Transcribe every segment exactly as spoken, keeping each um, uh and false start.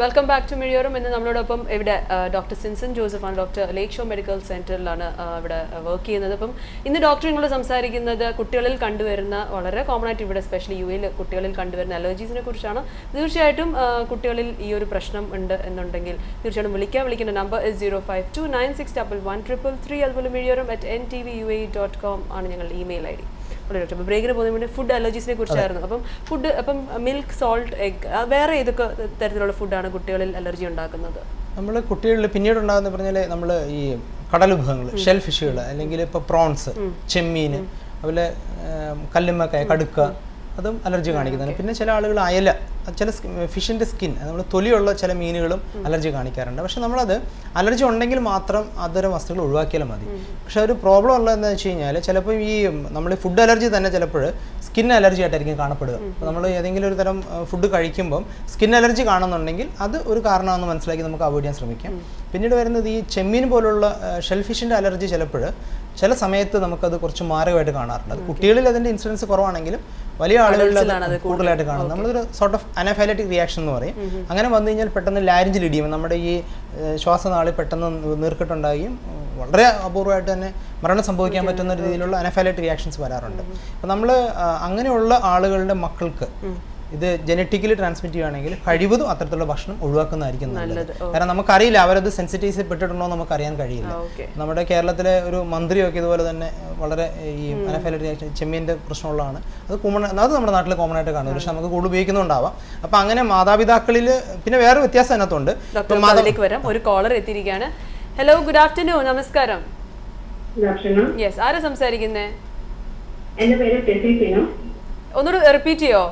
Welcome back to മിഴിയോറും. ഇന്ന് നമ്മളോടൊപ്പം ഇവിടെ ഡോക്ടർ സിൻസൺ ജോസഫ് ആണ്. ഡോക്ടർ ലേക്ക് ഷോ മെഡിക്കൽ സെന്ററിലാണ് ഇവിടെ വർക്ക് ചെയ്യുന്നത്. അപ്പം ഇന്ന് ഡോക്ടർ നിങ്ങളോട് സംസാരിക്കുന്നത് കുട്ടികളിൽ കണ്ടുവരുന്ന വളരെ കോമൺ ആയിട്ട് ഇവിടെ സ്പെഷ്യലി യു എയിൽ കുട്ടികളിൽ കണ്ടുവരുന്ന അലർജീസിനെ കുറിച്ചാണ്. തീർച്ചയായിട്ടും കുട്ടികളിൽ ഈ ഒരു പ്രശ്നം ഉണ്ട് എന്നുണ്ടെങ്കിൽ തീർച്ചയായിട്ടും വിളിക്കാൻ വിളിക്കേണ്ട number is zero five two nine six double one triple three. അതുപോലെ Mizhiyorum at N T V U A dot com ആണ് ഞങ്ങളുടെ ഇമെയിൽ ഐ ഡി. അപ്പോൾ ബ്രേക്കിന് പോകുന്നതിന് മുന്നേ ഫുഡ് അലർജീസിനെ കുറിച്ചായിരുന്നു. അപ്പം ഫുഡ് അപ്പം മിൽക്ക്, സോൾട്ട്, എഗ്, വേറെ ഏതൊക്കെ തരത്തിലുള്ള ഫുഡാണ് കുട്ടികളിൽ അലർജി ഉണ്ടാക്കുന്നത്? നമ്മൾ കുട്ടികളിൽ പിന്നീട് ഉണ്ടാകുന്ന പറഞ്ഞാൽ നമ്മൾ ഈ കടൽ വിഭവങ്ങൾ, ഷെൽ ഫിഷുകൾ, അല്ലെങ്കിൽ ഇപ്പോൾ പ്രോൺസ്, ചെമ്മീൻ, അതുപോലെ കല്ലുമ്മക്കായ, കടുക്ക, അതും അലർജി കാണിക്കുന്നതാണ്. പിന്നെ ചില ആളുകൾ അയല, ചില ഫിഷിൻ്റെ സ്കിൻ, നമ്മൾ തൊലിയുള്ള ചില മീനുകളും അലർജി കാണിക്കാറുണ്ട്. പക്ഷെ നമ്മളത് അലർജി ഉണ്ടെങ്കിൽ മാത്രം അത്തരം വസ്തുക്കൾ ഒഴിവാക്കിയാലും മതി. പക്ഷെ ഒരു പ്രോബ്ലം ഉള്ളതെന്ന് വെച്ച് കഴിഞ്ഞാൽ ചിലപ്പോൾ ഈ നമ്മൾ ഫുഡ് അലർജി തന്നെ ചിലപ്പോൾ സ്കിൻ അലർജി ആയിട്ടായിരിക്കും കാണപ്പെടുക. അപ്പോൾ നമ്മൾ ഏതെങ്കിലും ഒരു തരം ഫുഡ് കഴിക്കുമ്പം സ്കിൻ അലർജി കാണുന്നുണ്ടെങ്കിൽ അത് ഒരു കാരണമാണെന്ന് മനസ്സിലാക്കി നമുക്ക് അവോയ്ഡ് ചെയ്യാൻ ശ്രമിക്കാം. പിന്നീട് വരുന്നത് ഈ ചെമ്മീൻ പോലുള്ള ഷെൽ ഫിഷിൻ്റെ അലർജി ചിലപ്പോൾ ചില സമയത്ത് നമുക്കത് കുറച്ച് മാരകമായിട്ട് കാണാറുണ്ട്. അത് കുട്ടികളിൽ അതിൻ്റെ ഇൻസിഡൻസ് കുറവാണെങ്കിലും വലിയ ആളുകളിൽ അത് കൂടുതലായിട്ട് കാണും. നമ്മളൊരു സോർട്ട് ഓഫ് അനഫൈലറ്റിക് റിയാക്ഷൻ എന്ന് പറയും. അങ്ങനെ വന്നു കഴിഞ്ഞാൽ പെട്ടെന്ന് ലാരിഞ്ചിൽ ഇടിയും, നമ്മുടെ ഈ ശ്വാസനാളി പെട്ടെന്ന് നീർക്കെട്ടുണ്ടാകുകയും വളരെ അപൂർവമായിട്ട് തന്നെ മരണം സംഭവിക്കാൻ പറ്റുന്ന രീതിയിലുള്ള അനഫൈലറ്റിക് റിയാക്ഷൻസ് വരാറുണ്ട്. അപ്പം നമ്മൾ അങ്ങനെയുള്ള ആളുകളുടെ മക്കൾക്ക് ഇത് ജനറ്റിക്കലി ട്രാൻസ്മിറ്റ് ചെയ്യുകയാണെങ്കിൽ കഴിവതും അത്തരത്തിലുള്ള ഭക്ഷണം ഒഴിവാക്കുന്നതായിരിക്കും നല്ലത്. കാരണം നമുക്കറിയില്ല അവരത് സെൻസിറ്റൈസ് പെട്ടിട്ടുണ്ടോ എന്ന് നമുക്കറിയാൻ കഴിയില്ല. നമ്മുടെ കേരളത്തിലെ ഒരു മന്ത്രിയൊക്കെ ഇതുപോലെ തന്നെ വളരെ ഈ അനഫൈലറ്റിക് റിയാക്ഷൻ ചെമ്മീൻ്റെ പ്രശ്നമുള്ളതാണ്. അത് കോമൺ, അത് നമ്മുടെ നാട്ടിൽ കോമൺ ആയിട്ട് കാണുന്നത്. പക്ഷെ നമുക്ക് കൂടുതൽ ഉപയോഗിക്കുന്നുണ്ടാവാം. അപ്പം അങ്ങനെ മാതാപിതാക്കളിൽ പിന്നെ വേറെ വ്യത്യാസം അതിനകത്തുണ്ട്. വരാം. ഒരു കോളർ എത്തിയിരിക്കുകയാണ്. Hello, good afternoon. നമസ്കാരം. യെസ്, ആരാ സംസാരിക്കുന്നേ? എന്റെ പേര് ടെസി. ഒന്നുകൂടെ റിപ്പീറ്റ് ചെയ്യോ?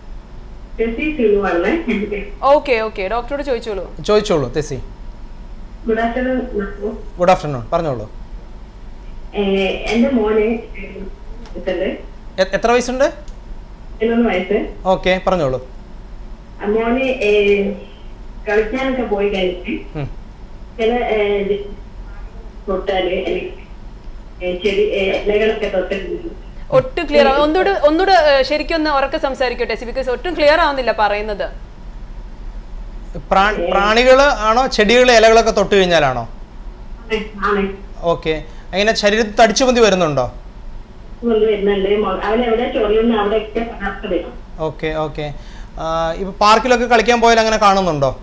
ഓക്കെ ഓക്കെ, ഡോക്ടറോട് ചോദിച്ചോളൂ. ചോദിച്ചോളൂ Thesi. Good afternoon. Good afternoon, പറഞ്ഞോളൂ. എന്റെ മോനെ എത്ര വയസ്സുണ്ട്? പതിനൊന്ന് വയസ്സ്. ഓക്കെ, പറഞ്ഞോളൂ. മോനെ കളിക്കാനൊക്കെ പോയി കഴിഞ്ഞ് ചില തൊട്ടാല് ചെടി ഇലകളൊക്കെ തൊട്ടിട്ടുണ്ട്. ഒട്ടും ക്ലിയർ ആവും. ഒന്നുകൂടെ ഒന്നുകൂടെ ശരിക്കും ഒന്ന് ഉറക്കെ സംസാരിക്കട്ടെ, ബിക്കോസ് ഒട്ടും ക്ലിയർ ആവുന്നില്ല പറയുന്നത്. പ്രാണികള് ആണോ ചെടികള് ഇലകളൊക്കെ തൊട്ട് കഴിഞ്ഞാലാണോ? ഓക്കെ. അങ്ങനെ ശരീരത്തിൽ തടിച്ചു പൊന്തി വരുന്നുണ്ടോ? Okay okay. ഇപ്പൊ പാർക്കിലൊക്കെ കളിക്കാൻ പോയാൽ അങ്ങനെ കാണുന്നുണ്ടോ?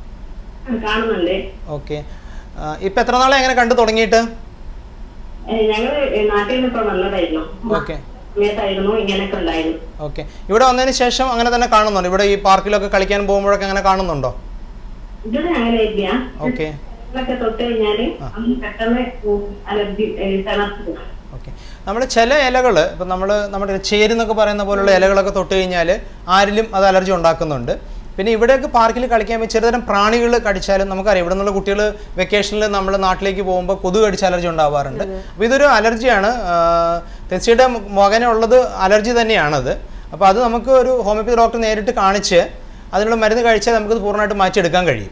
ഓക്കെ. ഇപ്പൊ എത്ര നാളെ അങ്ങനെ കണ്ടു തുടങ്ങിയിട്ട്? ഓക്കെ. ഇവിടെ വന്നതിന് ശേഷം അങ്ങനെ തന്നെ കാണുന്നുണ്ടോ? ഇവിടെ ഈ പാർക്കിലൊക്കെ കളിക്കാൻ പോകുമ്പോഴൊക്കെ അങ്ങനെ കാണുന്നുണ്ടോ? Okay okay. നമ്മൾ ചില ഇലകൾ, ഇപ്പം നമ്മൾ നമ്മുടെ ചേരുന്നൊക്കെ പറയുന്ന പോലുള്ള ഇലകളൊക്കെ തൊട്ട് കഴിഞ്ഞാൽ ആരിലും അത് അലർജി ഉണ്ടാക്കുന്നുണ്ട്. പിന്നെ ഇവിടെയൊക്കെ പാർക്കിൽ കളിക്കാൻ പോയി ചെറുതരം പ്രാണികൾ കടിച്ചാലും നമുക്കറിയാം. ഇവിടെ നിന്നുള്ള കുട്ടികൾ വെക്കേഷനിൽ നമ്മൾ നാട്ടിലേക്ക് പോകുമ്പോൾ കൊതുക് കടിച്ച് അലർജി ഉണ്ടാവാറുണ്ട്. അപ്പോൾ ഇതൊരു അലർജിയാണ്. തെച്ചിയുടെ മകനുള്ളത് അലർജി തന്നെയാണത്. അപ്പോൾ അത് നമുക്ക് ഒരു ഹോമിയോപ്പതി ഡോക്ടർ നേരിട്ട് കാണിച്ച് അതിനുള്ള മരുന്ന് കഴിച്ചാൽ നമുക്കത് പൂർണ്ണമായിട്ട് മാറ്റിയെടുക്കാൻ കഴിയും.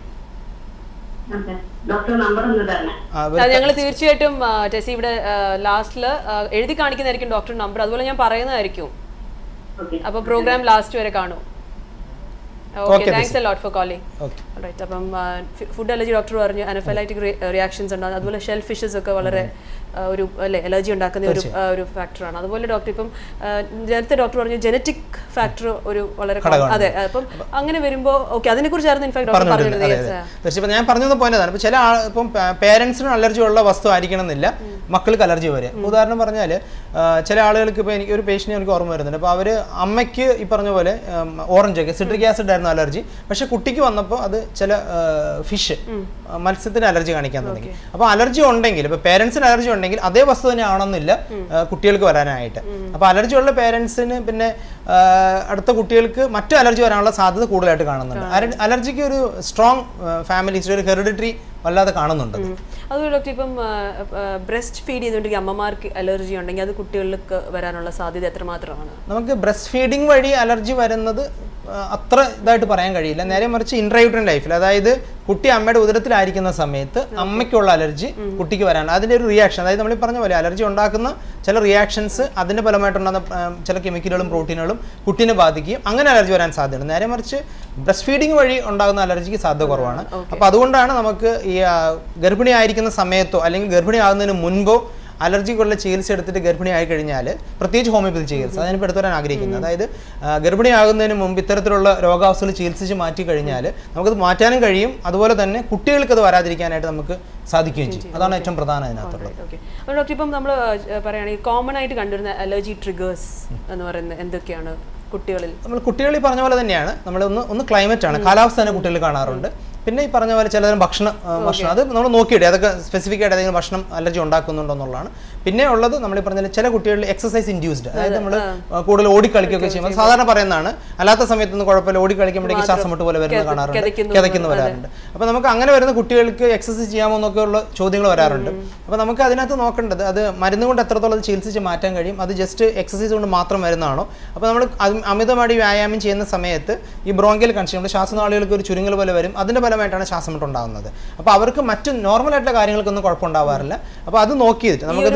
ഞങ്ങൾ തീർച്ചയായിട്ടും ടെസി ഇവിടെ ലാസ്റ്റില് എഴുതി കാണിക്കുന്നതായിരിക്കും ഡോക്ടർ നമ്പർ, അതുപോലെ ഞാൻ പറയുന്നതായിരിക്കും. അപ്പോൾ പ്രോഗ്രാം ലാസ്റ്റ് വരെ കാണൂ. Okay, thanks a lot for calling. Okay. All right. അപ്പം ഫുഡ് അലർജി ഡോക്ടർ പറഞ്ഞു അനഫൈലൈറ്റിക് റിയാക്ഷൻസ് ഉണ്ടാകും. അതുപോലെ ഷെൽ ഫിഷസ് ഒക്കെ വളരെ ഒരു അല്ലെ അലർജി ഉണ്ടാക്കുന്ന ഒരു ഒരു ഫാക്ടറാണ്. അതുപോലെ ഡോക്ടർ ഇപ്പം നേരത്തെ ഡോക്ടർ പറഞ്ഞു ജനറ്റിക് ഫാക്ടർ ഒരു വളരെ അതെ. അപ്പം അങ്ങനെ വരുമ്പോൾ ഓക്കെ, അതിനെ കുറിച്ചായിരുന്നു ഇൻഫാക്ട് ഡോക്ടർ പറഞ്ഞത്. തീർച്ചയായും ഞാൻ പറഞ്ഞത് പോയിന്റാണ്. ഇപ്പം ചില ഇപ്പം പേരൻസിന് അലർജി ഉള്ള വസ്തു ആയിരിക്കണം എന്നില്ല മക്കൾക്ക് അലർജി വരെ. ഉദാഹരണം പറഞ്ഞാൽ ചില ആളുകൾക്ക് ഇപ്പോൾ എനിക്ക് ഒരു പേഷ്യൻ്റ് എനിക്ക് ഓർമ്മ വരുന്നുണ്ട്. അപ്പോൾ അവർ അമ്മയ്ക്ക് ഈ പറഞ്ഞ പോലെ ഓറഞ്ചൊക്കെ സിട്രിക് ആസിഡ് ആയിരുന്നു അലർജി. പക്ഷെ കുട്ടിക്ക് വന്നപ്പോൾ അത് ചില ഫിഷ് മത്സ്യത്തിന് അലർജി കാണിക്കാൻ തുടങ്ങി. അപ്പോൾ അലർജി ഉണ്ടെങ്കിൽ ഇപ്പോൾ പേരൻസിന് അലർജി ഉണ്ടെങ്കിൽ അതേ വസ്തു തന്നെ ആവണമെന്നില്ല കുട്ടികൾക്ക് വരാനായിട്ട്. അപ്പോൾ അലർജി ഉള്ള പേരൻസിന് പിന്നെ അടുത്ത കുട്ടികൾക്ക് മറ്റു അലർജി വരാനുള്ള സാധ്യത കൂടുതലായിട്ട് കാണുന്നുണ്ട്. അലർജിക്ക് ഒരു സ്ട്രോങ് ഫാമിലി ഹിസ്റ്ററി, ഒരു ഹെറിഡിറ്ററി വല്ലാതെ കാണുന്നുണ്ട്. അതുപോലെ ഡോക്ടർ ഇപ്പം ബ്രസ്റ്റ് ഫീഡ് ചെയ്തുകൊണ്ടിരിക്കുക അമ്മമാർക്ക് അലർജി ഉണ്ടെങ്കിൽ അത് കുട്ടികൾക്ക് വരാനുള്ള സാധ്യത എത്രമാത്രമാണ്? നമുക്ക് ബ്രസ്റ്റ് ഫീഡിങ് വഴി അലർജി വരുന്നത് അത്ര ഇതായിട്ട് പറയാൻ കഴിയില്ല. നേരെ മറിച്ച് ഇൻട്രയൂട്രൻ ലൈഫിൽ, അതായത് കുട്ടി അമ്മയുടെ ഉദരത്തിലായിരിക്കുന്ന സമയത്ത് അമ്മയ്ക്കുള്ള അലർജി കുട്ടിക്ക് വരാനുണ്ട്. അതിൻ്റെ ഒരു റിയാക്ഷൻ, അതായത് നമ്മൾ പറഞ്ഞ പോലെ അലർജി ഉണ്ടാക്കുന്ന ചില റിയാക്ഷൻസ്, അതിൻ്റെ ഫലമായിട്ടുണ്ടാകുന്ന ചില കെമിക്കലുകളും പ്രോട്ടീനുകളും കുട്ടീനെ ബാധിക്കുകയും അങ്ങനെ അലർജി വരാൻ സാധ്യതയുണ്ട്. നേരെ മറിച്ച് ബ്രസ്റ്റ് ഫീഡിങ് വഴി ഉണ്ടാകുന്ന അലർജിക്ക് സാധ്യത കുറവാണ്. അപ്പോൾ അതുകൊണ്ടാണ് നമുക്ക് ഈ ഗർഭിണി ആയിരിക്കുന്ന സമയത്തോ അല്ലെങ്കിൽ ഗർഭിണി ആകുന്നതിന് മുൻപോ അലർജിക്കുള്ള ചികിത്സ എടുത്തിട്ട് ഗർഭിണിയായി കഴിഞ്ഞാൽ, പ്രത്യേകിച്ച് ഹോമിയോപ്പതി ചികിത്സ അതിനിപ്പോൾ എടുത്തു വരാൻ ആഗ്രഹിക്കുന്നത്, അതായത് ഗർഭിണിയാകുന്നതിന് മുമ്പ് ഇത്തരത്തിലുള്ള രോഗാവസ്ഥകൾ ചികിത്സിച്ച് മാറ്റി കഴിഞ്ഞാൽ നമുക്കത് മാറ്റാനും കഴിയും. അതുപോലെ തന്നെ കുട്ടികൾക്ക് അത് വരാതിരിക്കാനായിട്ട് നമുക്ക് സാധിക്കുകയും ചെയ്യും. അതാണ് ഏറ്റവും പ്രധാനം അതിനകത്തുള്ളത്. അപ്പോൾ ഡോക്ടർ, ഇപ്പം നമ്മൾ പറയുകയാണെങ്കിൽ കോമൺ ആയിട്ട് കണ്ടുവരുന്ന അലർജി ട്രിഗേഴ്സ് എന്ന് പറയുന്നത് എന്തൊക്കെയാണ് കുട്ടികളിൽ? നമ്മൾ കുട്ടികളിൽ പറഞ്ഞ പോലെ തന്നെയാണ്, നമ്മൾ ഒന്ന് ഒന്ന് ക്ലൈമറ്റ് ആണ്, കാലാവസ്ഥ തന്നെ കുട്ടികൾ കാണാറുണ്ട്. പിന്നെ ഈ പറഞ്ഞ പോലെ ചിലതരം ഭക്ഷണ ഭക്ഷണം അത് നമ്മൾ നോക്കിയിടേ അതൊക്കെ സ്പെസിഫിക് ആയിട്ട് ഏതെങ്കിലും ഭക്ഷണം അലർജി ഉണ്ടാക്കുന്നുണ്ടോ എന്നുള്ളതാണ്. പിന്നെ ഉള്ളത് നമ്മൾ ഈ പറഞ്ഞ ചില കുട്ടികളിൽ എക്സസൈസ് ഇൻഡ്യൂസ്ഡ്, അതായത് നമ്മൾ കൂടുതൽ ഓടിക്കളിക്കുകയൊക്കെ ചെയ്യുമ്പോൾ സാധാരണ പറയുന്നതാണ്, അല്ലാത്ത സമയത്തൊന്നും കുഴപ്പമില്ല, ഓടിക്കളിക്കുമ്പോഴേക്ക് ശ്വാസം മുട്ട് പോലെ വരുന്ന കാണാറുണ്ട്, കിതയ്ക്കുന്ന വരാറുണ്ട്. അപ്പോൾ നമുക്ക് അങ്ങനെ വരുന്ന കുട്ടികൾക്ക് എക്സസൈസ് ചെയ്യാമോ എന്നൊക്കെയുള്ള ചോദ്യങ്ങൾ വരാറുണ്ട്. അപ്പോൾ നമുക്ക് അതിനകത്ത് നോക്കേണ്ടത് അത് മരുന്ന് കൊണ്ട് എത്രത്തോളം അത് ചികിത്സിച്ച് മാറ്റാൻ കഴിയും, അത് ജസ്റ്റ് എക്സസൈസ് കൊണ്ട് മാത്രം വരുന്നതാണോ. അപ്പോൾ നമ്മൾ അമിതമായി വ്യായാമം ചെയ്യുന്ന സമയത്ത് ഈ ബ്രോങ്കിയൽ കൺഷൻ, നമ്മുടെ ശ്വാസനാളികൾക്ക് ഒരു ചുരുങ്ങൽ പോലെ വരും, അതിൻ്റെ ഫലമായിട്ടാണ് ശ്വാസം മുട്ട് ഉണ്ടാകുന്നത്. അപ്പോൾ അവർക്ക് മറ്റ് നോർമൽ ആയിട്ടുള്ള കാര്യങ്ങൾക്കൊന്നും കുഴപ്പമുണ്ടാവാറില്ല. അപ്പോൾ അത് നോക്കിയിട്ട് നമുക്കത്